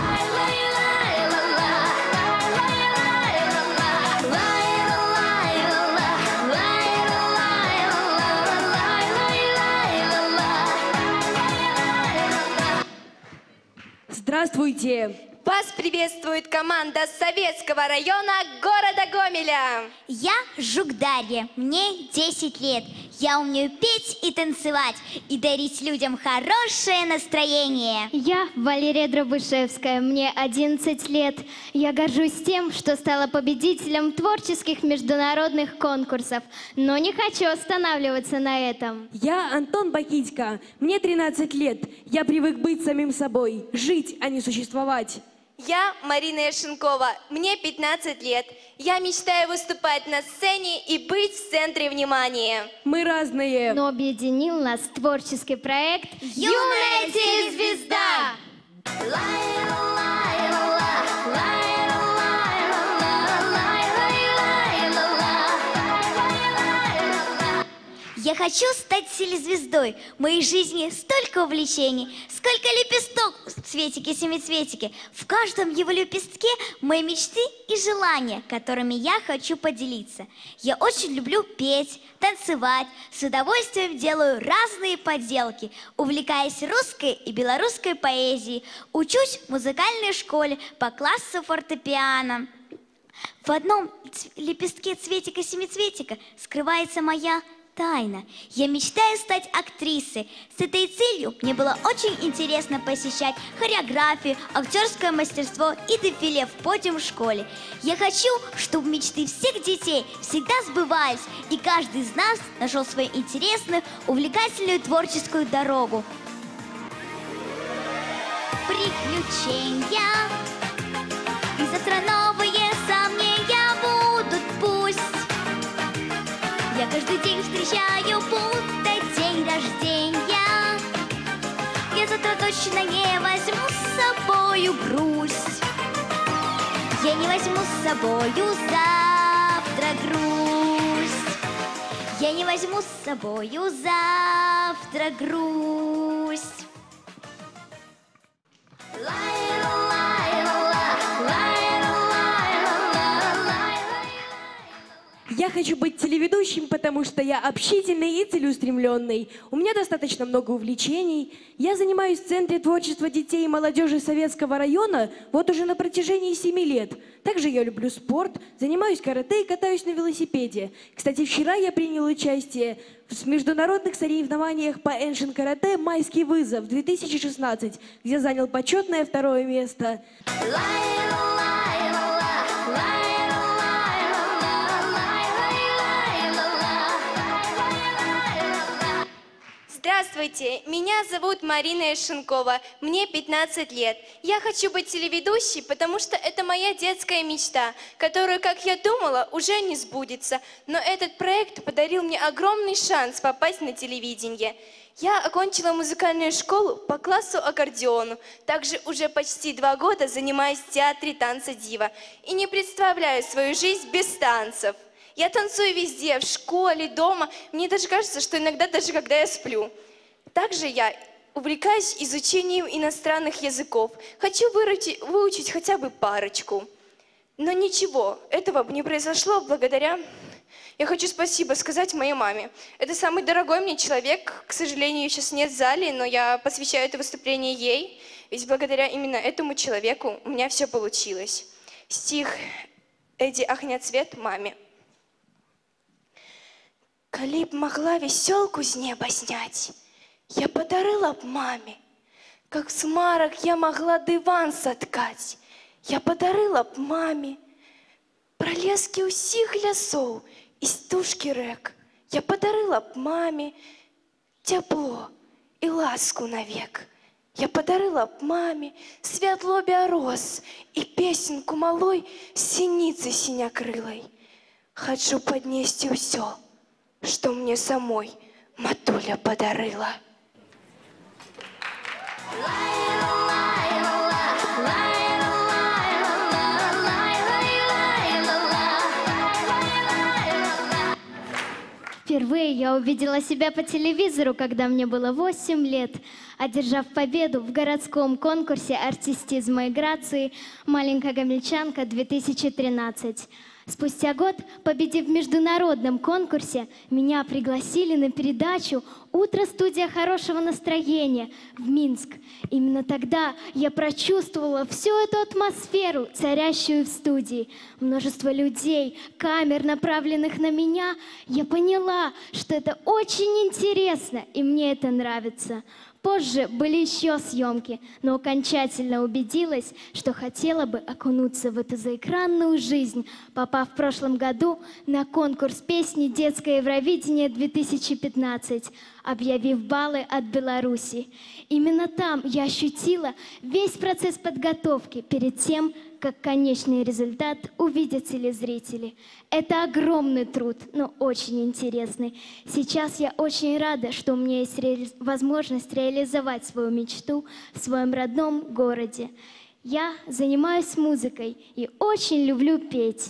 Здравствуйте! Вас приветствует команда Советского района города Гомеля. Я Жук Дарья, мне десять лет. Я умею петь и танцевать, и дарить людям хорошее настроение. Я Валерия Дробышевская, мне одиннадцать лет. Я горжусь тем, что стала победителем творческих международных конкурсов, но не хочу останавливаться на этом. Я Антон Бакитько, мне тринадцать лет. Я привык быть самим собой, жить, а не существовать. Я Марина Яшенкова, мне пятнадцать лет. Я мечтаю выступать на сцене и быть в центре внимания. Мы разные. Но объединил нас творческий проект «Юная телезвезда». Я хочу стать телезвездой. В моей жизни столько увлечений, сколько лепесток в цветике-семицветике. В каждом его лепестке мои мечты и желания, которыми я хочу поделиться. Я очень люблю петь, танцевать, с удовольствием делаю разные поделки, увлекаясь русской и белорусской поэзией, учусь в музыкальной школе по классу фортепиано. В одном лепестке цветика-семицветика скрывается моя тайна. Я мечтаю стать актрисой. С этой целью мне было очень интересно посещать хореографию, актерское мастерство и дефиле в подиум в школе. Я хочу, чтобы мечты всех детей всегда сбывались, и каждый из нас нашел свою интересную, увлекательную творческую дорогу. Приключения и завтра новые сомнения будут пусть. Я каждый день встречаю, будто день рождения. Я завтра точно не возьму с собою грусть. Я не возьму с собою завтра грусть. Я не возьму с собою завтра грусть. Я хочу быть телеведущим, потому что я общительный и целеустремленный. У меня достаточно много увлечений. Я занимаюсь в Центре творчества детей и молодежи Советского района вот уже на протяжении семи лет. Также я люблю спорт, занимаюсь карате и катаюсь на велосипеде. Кстати, вчера я принял участие в международных соревнованиях по эншин-карате «Майский вызов» две тысячи шестнадцать, где занял почетное второе место. Здравствуйте, меня зовут Марина Яшенкова, мне пятнадцать лет. Я хочу быть телеведущей, потому что это моя детская мечта, которую, как я думала, уже не сбудется. Но этот проект подарил мне огромный шанс попасть на телевидение. Я окончила музыкальную школу по классу аккордеону. Также уже почти два года занимаюсь в театре танца «Дива» и не представляю свою жизнь без танцев. Я танцую везде, в школе, дома. Мне даже кажется, что иногда даже когда я сплю. Также я увлекаюсь изучением иностранных языков. Хочу выучить, выучить хотя бы парочку. Но ничего, этого бы не произошло благодаря... Я хочу спасибо сказать моей маме. Это самый дорогой мне человек. К сожалению, ее сейчас нет в зале, но я посвящаю это выступление ей. Ведь благодаря именно этому человеку у меня все получилось. Стих Эдди Ахняцвет маме. Калі б могла веселку с неба снять, я подарила б маме. Как с марок я могла диван соткать, я подарила б маме. Пролески усіх лясов и стужки рек, я подарила б маме. Тепло и ласку навек, я подарила б маме. Святло роз и песенку малой синицы синякрылой. Хочу поднести все, что мне самой матуля подарила. Впервые я увидела себя по телевизору, когда мне было восемь лет, одержав победу в городском конкурсе артистизма и грации «Маленькая гомельчанка-две тысячи тринадцать». Спустя год, победив в международном конкурсе, меня пригласили на передачу «Утро. Студия хорошего настроения» в Минск. Именно тогда я прочувствовала всю эту атмосферу, царящую в студии. Множество людей, камер, направленных на меня. Я поняла, что это очень интересно, и мне это нравится. Позже были еще съемки, но окончательно убедилась, что хотела бы окунуться в эту заэкранную жизнь, попав в прошлом году на конкурс песни «Детское Евровидение-две тысячи пятнадцать», объявив баллы от Беларуси. Именно там я ощутила весь процесс подготовки перед тем, как конечный результат увидят телезрители. Это огромный труд, но очень интересный. Сейчас я очень рада, что у меня есть ре... возможность реализовать свою мечту в своем родном городе. Я занимаюсь музыкой и очень люблю петь.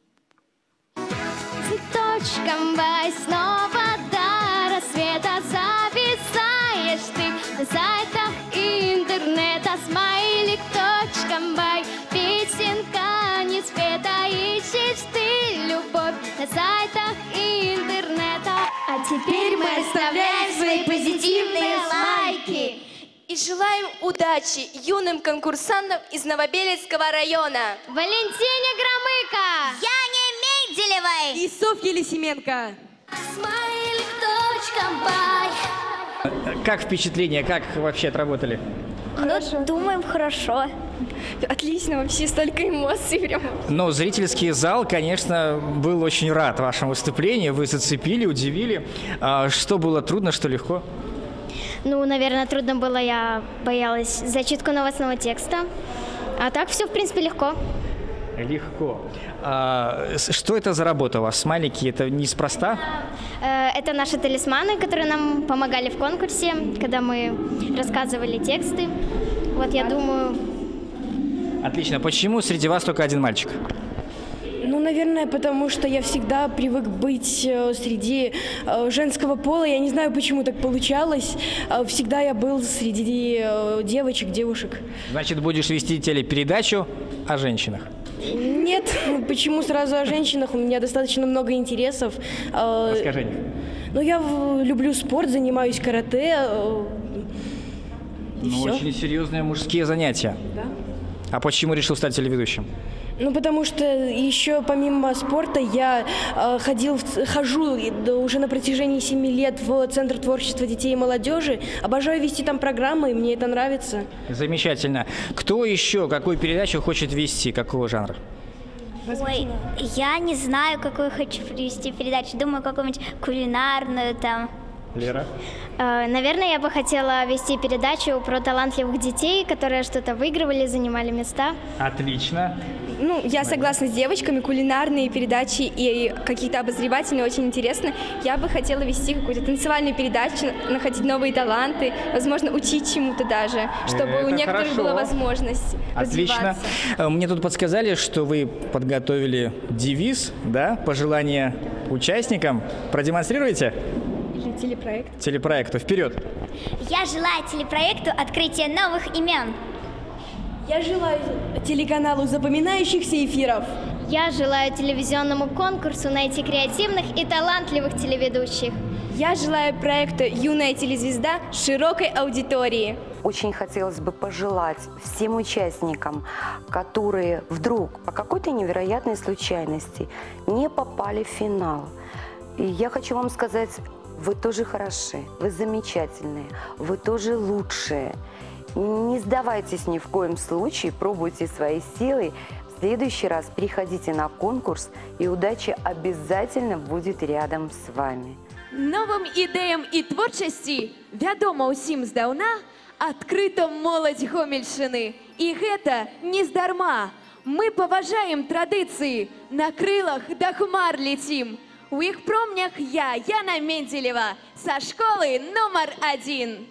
Цветочком снова до рассвета зависаешь ты на сайтах интернета, смайлик, точком бай, песенка не спета, ищешь ты любовь на сайтах интернета. А теперь мы оставляем свои позитивные лайки. И желаем удачи юным конкурсантам из Новобелецкого района. Валентине Громыко, Яне Менделевой и Софье Лисименко. Смайлик, точком бай. Как впечатление, как вообще отработали? Ну, думаем, хорошо. Отлично, вообще столько эмоций прям. Но зрительский зал, конечно, был очень рад вашему выступлению. Вы зацепили, удивили. А что было трудно, что легко? Ну, наверное, трудно было, я боялась зачитку новостного текста. А так все, в принципе, легко. Легко. А, что это за работа у вас? Смайлики, это неспроста? Это наши талисманы, которые нам помогали в конкурсе, когда мы рассказывали тексты. Вот, я думаю... Отлично. Почему среди вас только один мальчик? Ну, наверное, потому что я всегда привык быть э, среди э, женского пола. Я не знаю, почему так получалось. Э, всегда я был среди э, девочек, девушек. Значит, будешь вести телепередачу о женщинах? Нет, почему сразу о женщинах? У меня достаточно много интересов. Э, Расскажи о них. Ну, я в, люблю спорт, занимаюсь карате. Э, и ну, всё. очень серьезные мужские занятия. Да. А почему решил стать телеведущим? Ну, потому что еще помимо спорта я э, ходил, в, хожу уже на протяжении семи лет в Центр творчества детей и молодежи. Обожаю вести там программы, и мне это нравится. Замечательно. Кто еще, какую передачу хочет вести, какого жанра? Ой, я не знаю, какую хочу привести передачу. Думаю, какую-нибудь кулинарную там. Лера? Э, наверное, я бы хотела вести передачу про талантливых детей, которые что-то выигрывали, занимали места. Отлично. Ну, я согласна с девочками, кулинарные передачи и какие-то обозревательные очень интересно. Я бы хотела вести какую-то танцевальную передачу, находить новые таланты, возможно, учить чему-то даже, чтобы Это у некоторых хорошо. была возможность Отлично. развиваться. Мне тут подсказали, что вы подготовили девиз, да, пожелания участникам. Продемонстрируете? Или телепроект. Телепроекту. Вперед. Я желаю телепроекту открытия новых имен. Я желаю телеканалу запоминающихся эфиров. Я желаю телевизионному конкурсу найти креативных и талантливых телеведущих. Я желаю проекту «Юная телезвезда» широкой аудитории. Очень хотелось бы пожелать всем участникам, которые вдруг по какой-то невероятной случайности не попали в финал. И я хочу вам сказать, вы тоже хороши, вы замечательные, вы тоже лучшие. Не сдавайтесь ни в коем случае, пробуйте свои силы. В следующий раз приходите на конкурс, и удача обязательно будет рядом с вами. Новим ідеям і творчості, вядома усім здаўна, адкрыта моладзь Гомельшчыны. І гэта не здарма. Мы паважаем традыцыі, на крылах да хмар летим. У их промнях я, Яна Менделева, со школы номер один.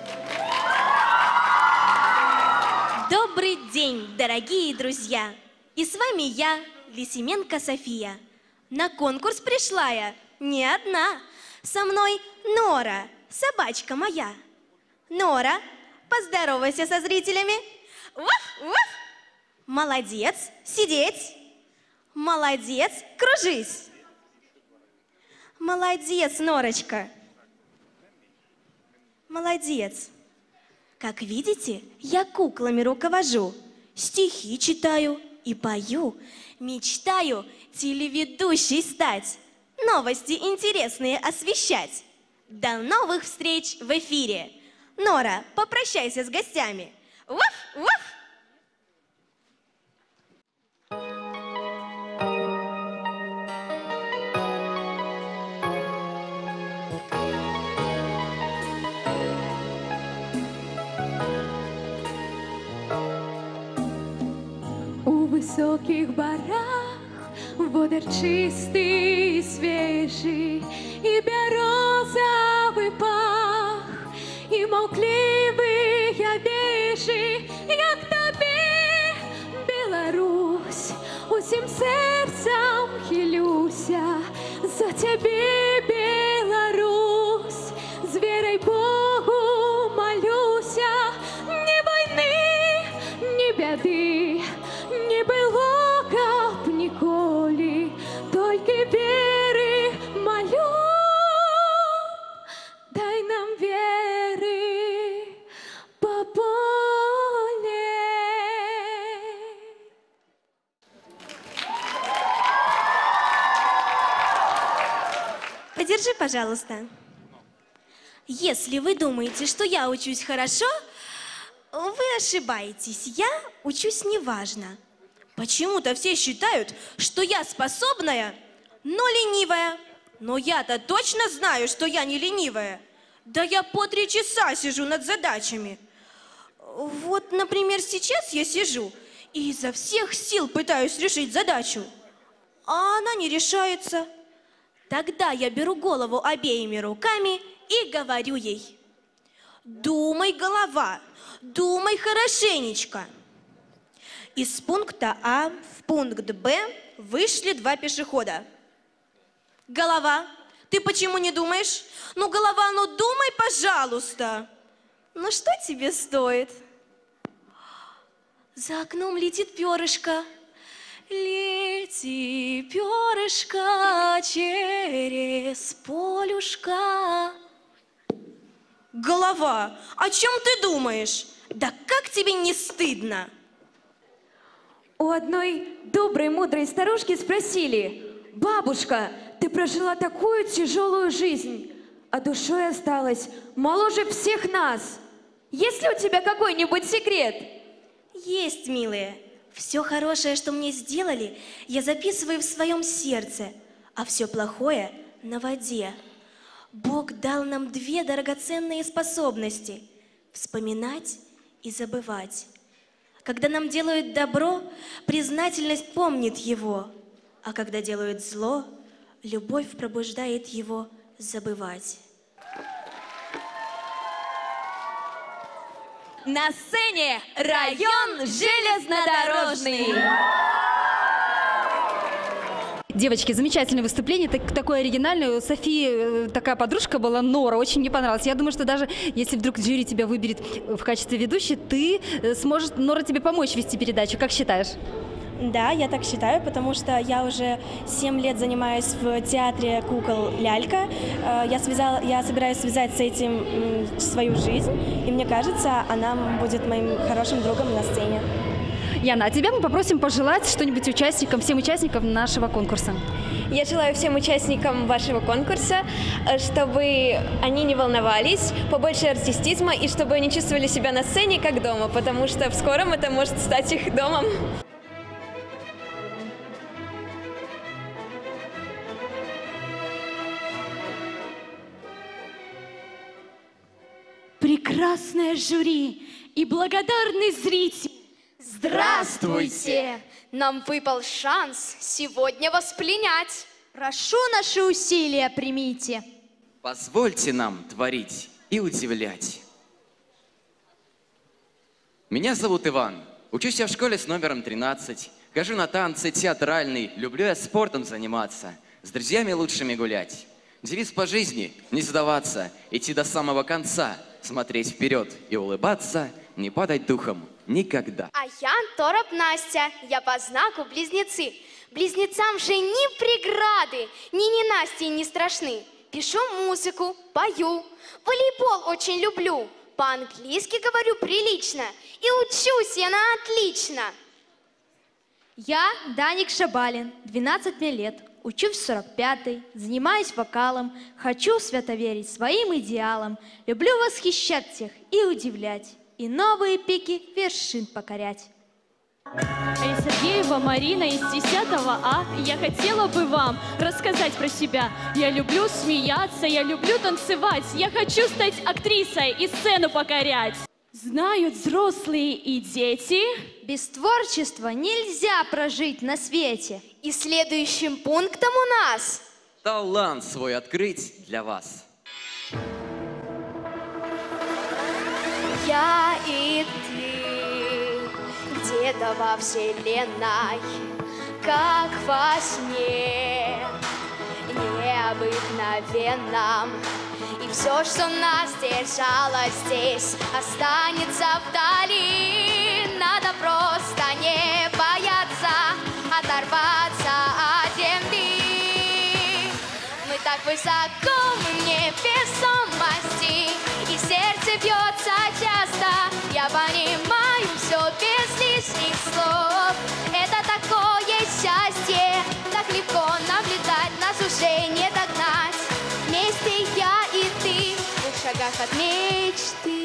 Добрый день, дорогие друзья! И с вами я, Лисименко София. На конкурс пришла я не одна. Со мной Нора, собачка моя. Нора, поздоровайся со зрителями. Ваф, ваф. Молодец, сидеть. Молодец, кружись. Молодец, Норочка. Молодец. Как видите, я куклами руковожу, стихи читаю и пою, мечтаю телеведущей стать, новости интересные освещать. До новых встреч в эфире. Нора, попрощайся с гостями. Ваф, ваф. У высоких барах водар чистий і свіжий, і березовий пах, і мовкливий я віжі, як тобі, Білорусь, усім серцем хилюся, за тебе, Білорусь, з вірою Богу молюся, ні війни, ні біди, не было кап ніколи, только веры молю, дай нам веры поболее. Подержи, пожалуйста. Если вы думаете, что я учусь хорошо, вы ошибаетесь. Я учусь неважно. Почему-то все считают, что я способная, но ленивая. Но я-то точно знаю, что я не ленивая. Да я по три часа сижу над задачами. Вот, например, сейчас я сижу и изо всех сил пытаюсь решить задачу, а она не решается. Тогда я беру голову обеими руками и говорю ей: думай, голова, думай хорошенечко. Из пункта А в пункт Б вышли два пешехода. Голова, ты почему не думаешь? Ну, голова, ну думай, пожалуйста. Ну, что тебе стоит? За окном летит перышко. Лети, перышко, через полюшка. Голова, о чем ты думаешь? Да как тебе не стыдно? У одной доброй, мудрой старушки спросили: бабушка, ты прожила такую тяжелую жизнь, а душой осталась моложе всех нас. Есть ли у тебя какой-нибудь секрет? Есть, милые. Все хорошее, что мне сделали, я записываю в своем сердце, а все плохое на воде. Бог дал нам две драгоценные способности – вспоминать и забывать. Когда нам делают добро, признательность помнит его, а когда делают зло, любовь пробуждает его забывать. На сцене район железнодорожный. Девочки, замечательное выступление, так, такое оригинальное. У Софии такая подружка была, Нора, очень мне понравилась. Я думаю, что даже если вдруг жюри тебя выберет в качестве ведущей, ты сможешь, Нора, тебе помочь вести передачу. Как считаешь? Да, я так считаю, потому что я уже семь лет занимаюсь в театре кукол «Лялька». Я, связала, я собираюсь связать с этим свою жизнь, и мне кажется, она будет моим хорошим другом на сцене. Яна, а тебя мы попросим пожелать что-нибудь участникам, всем участникам нашего конкурса. Я желаю всем участникам вашего конкурса, чтобы они не волновались, побольше артистизма и чтобы они чувствовали себя на сцене как дома, потому что в скором это может стать их домом. Прекрасное жюри и благодарный зритель. Здравствуйте! Нам выпал шанс сегодня вас пленять. Прошу, наши усилия примите. Позвольте нам творить и удивлять. Меня зовут Иван. Учусь я в школе с номером тринадцать. Хожу на танцы, театральный. Люблю я спортом заниматься. С друзьями лучшими гулять. Девиз по жизни – не сдаваться, идти до самого конца, смотреть вперед и улыбаться, не падать духом никогда. А я Тороп Настя, я по знаку близнецы. Близнецам же ни преграды, ни ненастья не страшны. Пишу музыку, пою, волейбол очень люблю, по-английски говорю прилично и учусь я на отлично. Я Даник Шабалин, двенадцать мне лет, учусь в сорок пятой, занимаюсь вокалом, хочу свято верить своим идеалам, люблю восхищать всех и удивлять, и новые пики вершин покорять. Сергеева Марина из десятого А. Я хотела бы вам рассказать про себя. Я люблю смеяться, я люблю танцевать. Я хочу стать актрисой и сцену покорять. Знают взрослые и дети. Без творчества нельзя прожить на свете. И следующим пунктом у нас Талант свой открыть для вас. Я и ты где-то во вселенной, как во сне, необыкновенном. И все, что нас держало здесь, останется вдали. Надо просто не бояться оторваться от земли. Мы так высоко, мы в невесомости, и сердце бьется часто. Я понимаю все без лишних слов. Это такое счастье, так легко наблюдать, нас уже не догнать. Вместе я и ты в двух шагах от мечты.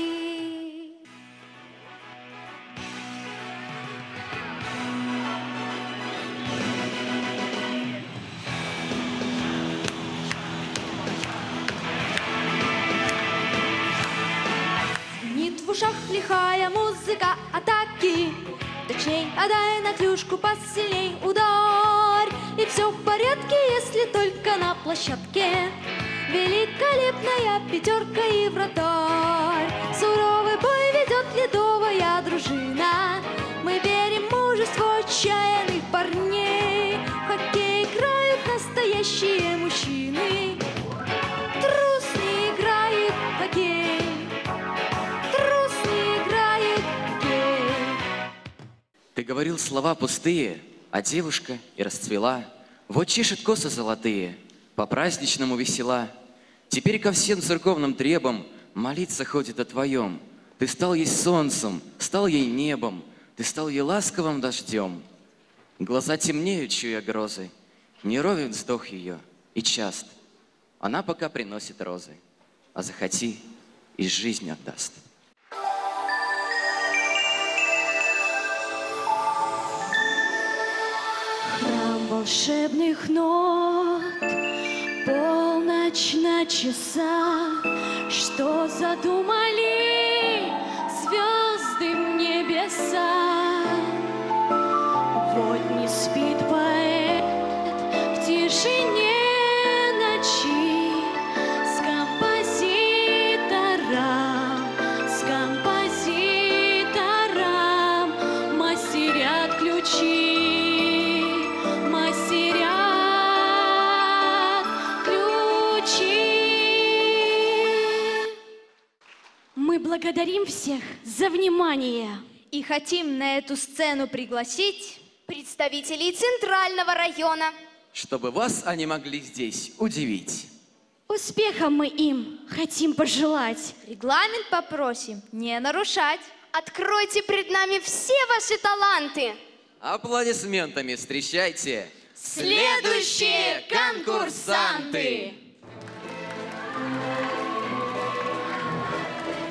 Звенит в ушах лихая музыка атаки. Точней, отдай на клюшку посильней удар. И все в порядке, если только на площадке великолепная пятерка и вратарь. Суровый бой ведет ледовая дружина. Мы верим в мужество отчаянных парней. В хоккей играют настоящие мужчины. Трус не играет в хоккей. Трус не играет в хоккей. Ты говорил слова пустые, а девушка и расцвела. Вот чешет косы золотые, по-праздничному весела. Теперь ко всем церковным требам молиться ходит о твоем. Ты стал ей солнцем, стал ей небом, ты стал ей ласковым дождем. Глаза темнеют, чуя грозы, не ровен вздох ее и част. Она пока приносит розы, а захоти и жизнь отдаст. Храм волшебных нот, полночь на часах. Что задумали звезды в небесах? Вот не спит поэт в тишине ночи с композитором, с композитором мастерят ключи. Мы благодарим всех за внимание. И хотим на эту сцену пригласить представителей Центрального района, чтобы вас они могли здесь удивить. Успеха мы им хотим пожелать. Регламент попросим не нарушать. Откройте пред нами все ваши таланты. Аплодисментами встречайте следующие конкурсанты.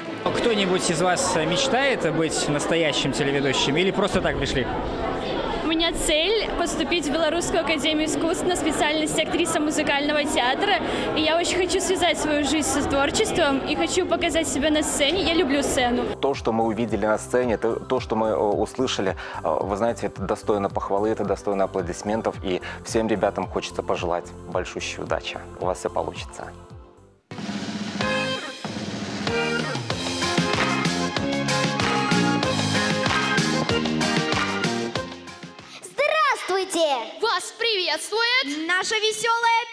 Кто-нибудь из вас мечтает быть настоящим телеведущим или просто так пришли? меня цель поступить в Белорусскую академию искусств на специальность актриса музыкального театра. И я очень хочу связать свою жизнь с творчеством и хочу показать себя на сцене. Я люблю сцену. То, что мы увидели на сцене, то, то что мы услышали, вы знаете, это достойно похвалы, это достойно аплодисментов. И всем ребятам хочется пожелать большущей удачи. У вас все получится. Здравствуйте! Вас приветствует наша веселая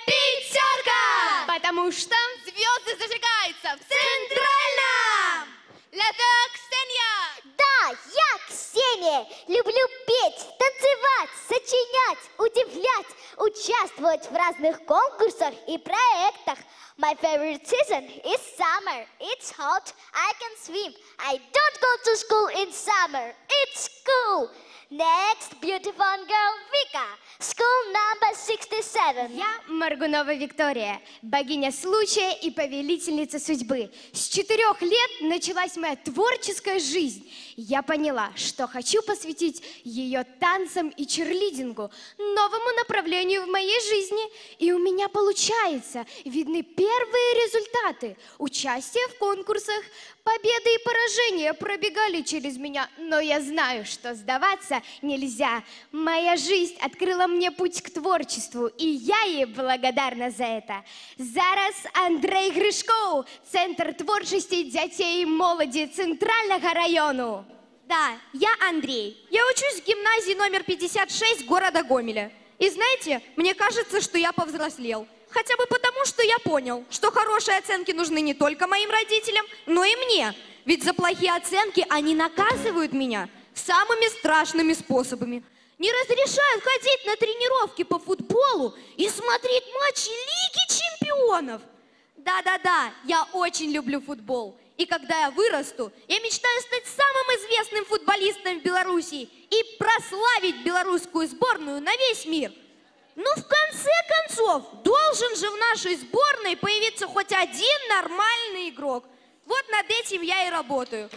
пятерка! Потому что звезды зажигаются в Центральном! Это Ксения! Да, я Ксения! Люблю петь, танцевать, сочинять, удивлять, участвовать в разных конкурсах и проектах. My favorite season is summer. It's hot. I can swim. I don't go to school in summer. It's cool. Next, beautiful girl Vika. School number sixty-seven. Я Маргунова Виктория, богиня случая и повелительница судьбы. С четырех лет началась моя творческая жизнь. Я поняла, что хочу посвятить ее танцам и черлидингу, новому направлению в моей жизни. И у меня получается. Видны первые результаты. Участие в конкурсах, победы и поражения пробегали через меня. Но я знаю, что сдаваться нельзя. Моя жизнь открыла мне путь к творчеству, и я ей благодарна за это. Зараз Андрей Гришко, Центр творчості дітей і молоді Центрального району. Да, я Андрей. Я учусь в гимназии номер пятьдесят шесть города Гомеля. И знаете, мне кажется, что я повзрослел. Хотя бы потому, что я понял, что хорошие оценки нужны не только моим родителям, но и мне. Ведь за плохие оценки они наказывают меня самыми страшными способами. Не разрешают ходить на тренировки по футболу и смотреть матчи Лиги чемпионов. Да-да-да, я очень люблю футбол. И когда я вырасту, я мечтаю стать самым известным футболистом в Беларуси и прославить белорусскую сборную на весь мир. Ну, в конце концов, должен же в нашей сборной появиться хоть один нормальный игрок. Вот над этим я и работаю.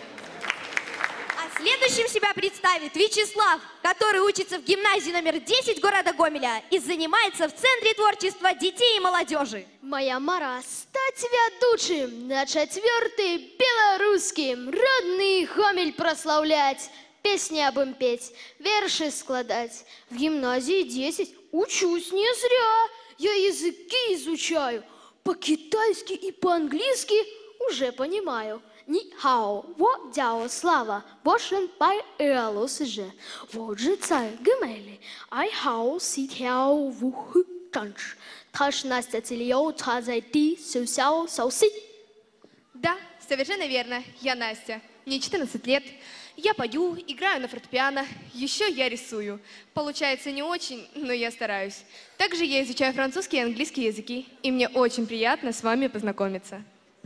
А следующим себя представит Вячеслав, который учится в гимназии номер десять города Гомеля и занимается в Центре творчества детей и молодежи. Моя мара стать ведущим на четвертый белорусским, родный Гомель прославлять, песни об им петь, верши складать. В гимназии десять учусь не зря, я языки изучаю, по-китайски и по-английски уже понимаю. Ни хао, во дяо слава, бошен пай элус же, вот же царь гемели, ай хао си тяо вуху канш, таш настя цильё та зайти сюсяо сауси. Да, совершенно верно, я Настя, мне четырнадцать лет, я пою, играю на фортепиано, еще я рисую. Получается не очень, но я стараюсь. Также я изучаю французский и английский языки, и мне очень приятно с вами познакомиться.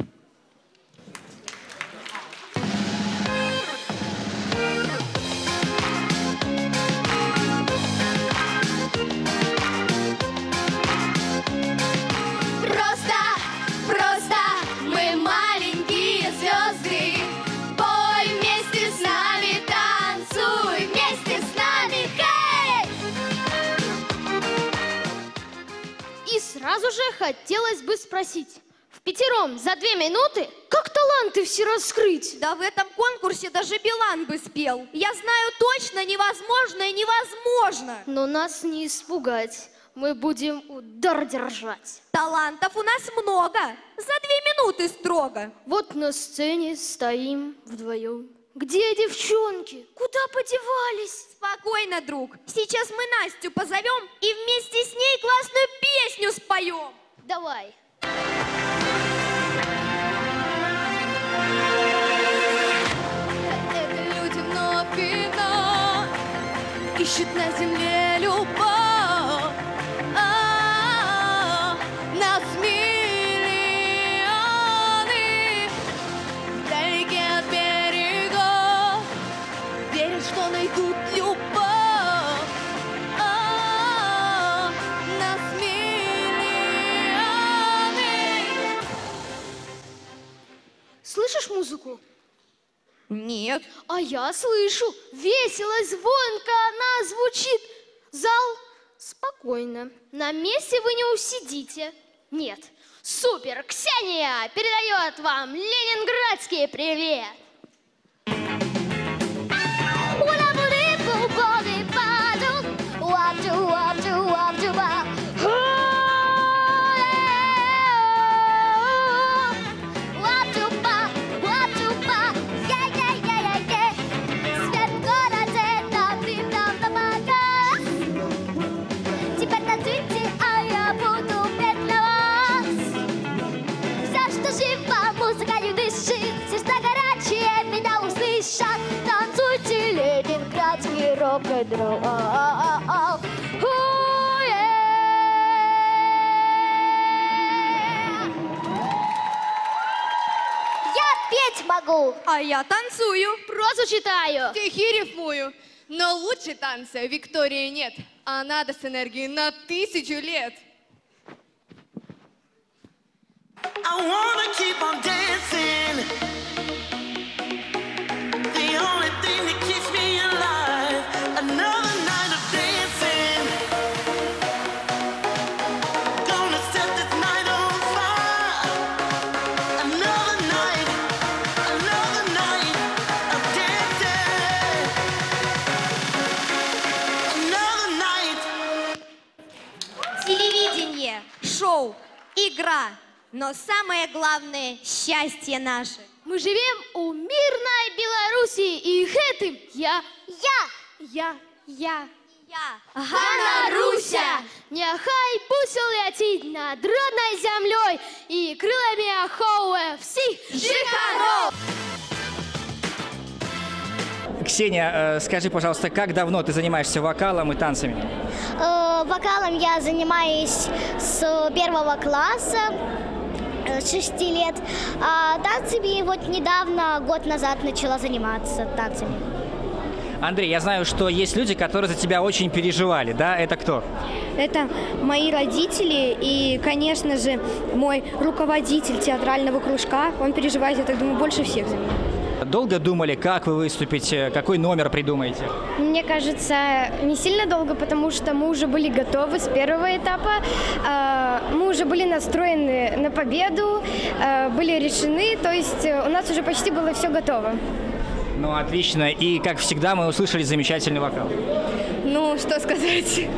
Сразу же хотелось бы спросить, в пятером за две минуты как таланты все раскрыть? Да в этом конкурсе даже Билан бы спел. Я знаю точно, невозможно и невозможно. Но нас не испугать, мы будем удар держать. Талантов у нас много, за две минуты строго. Вот на сцене стоим вдвоем. Где девчонки? Куда подевались? Спокойно, друг. Сейчас мы Настю позовем и вместе с ней классную песню споем. Давай. Это люди вновь и вновь ищут на земле любовь. А-а-а, нас миллионы вдалеке от берегов верят, что найдут любовь. А-а-а, нас миллионы. Слышишь музыку? Нет. А я слышу, весело, звонко она звучит. Зал, спокойно, на месте вы не усидите. Нет, супер, Ксения передает вам ленинградский привет. Танцуйте ленинградский рок-н-ролл. Я петь могу. А я танцую. Прозу читаю. Стихи рифмую. Но лучше танца Виктории нет. Она даст энергии на тысячу лет. I wanna keep on dancing. The only thing that keeps me alive. Another night of dancing. Gonna set this night on fire. Another night, another night of dancing. Another night. Телевидение, шоу, игра. Но самое главное – счастье наше. Мы живем у мирной Беларуси, и этим я, я, я, я, я, Ганна Руся, нехай пусть летит над родной землей и крылами охоуя всех жихаров. Ксения, э, скажи, пожалуйста, как давно ты занимаешься вокалом и танцами? Э, вокалом я занимаюсь с первого класса. шести лет. А танцами вот недавно, год назад, начала заниматься танцами. Андрей, я знаю, что есть люди, которые за тебя очень переживали, да? Это кто? Это мои родители и, конечно же, мой руководитель театрального кружка. Он переживает, я так думаю, больше всех за меня. Долго думали, как вы выступите, какой номер придумаете? Мне кажется, не сильно долго, потому что мы уже были готовы с первого этапа. Мы уже были настроены на победу, были решены, то есть у нас уже почти было все готово. Ну, отлично. И, как всегда, мы услышали замечательный вокал. Ну, что сказать.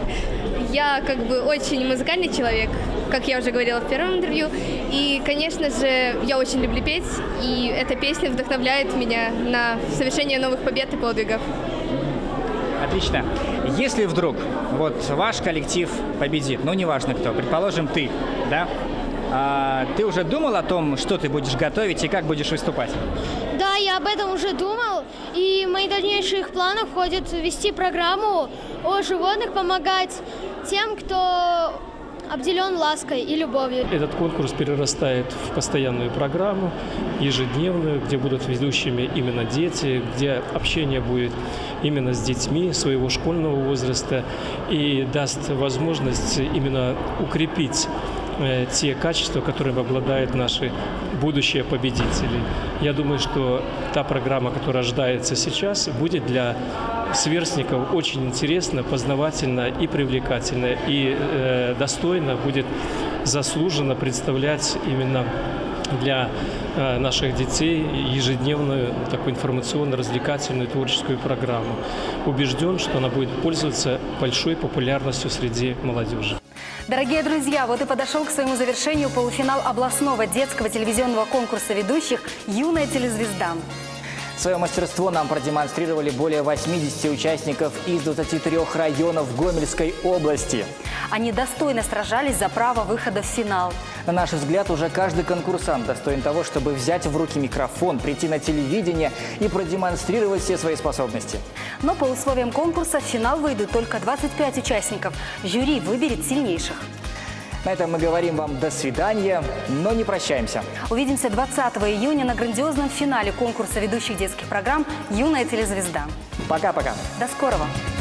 Я как бы очень музыкальный человек, как я уже говорила в первом интервью. И, конечно же, я очень люблю петь, и эта песня вдохновляет меня на совершение новых побед и подвигов. Отлично. Если вдруг вот ваш коллектив победит, ну, неважно кто, предположим, ты, да? А, ты уже думал о том, что ты будешь готовить и как будешь выступать? Да, я об этом уже думал, и в мои дальнейших планах входит вести программу о животных, помогать тем, кто обделен лаской и любовью. Этот конкурс перерастает в постоянную программу, ежедневную, где будут ведущими именно дети, где общение будет именно с детьми своего школьного возраста и даст возможность именно укрепить э, те качества, которыми обладают наши будущие победители. Я думаю, что та программа, которая рождается сейчас, будет для сверстников очень интересно, познавательно и привлекательно, и э, достойно будет заслуженно представлять именно для э, наших детей ежедневную такую информационно-развлекательную творческую программу. Убежден, что она будет пользоваться большой популярностью среди молодежи. Дорогие друзья, вот и подошел к своему завершению полуфинал областного детского телевизионного конкурса ведущих «Юная телезвезда». Свое мастерство нам продемонстрировали более восьмидесяти участников из двадцати трёх районов Гомельской области. Они достойно сражались за право выхода в финал. На наш взгляд, уже каждый конкурсант достоин того, чтобы взять в руки микрофон, прийти на телевидение и продемонстрировать все свои способности. Но по условиям конкурса в финал выйдут только двадцать пять участников. Жюри выберет сильнейших. На этом мы говорим вам до свидания, но не прощаемся. Увидимся двадцатого июня на грандиозном финале конкурса ведущих детских программ «Юная телезвезда». Пока-пока. До скорого.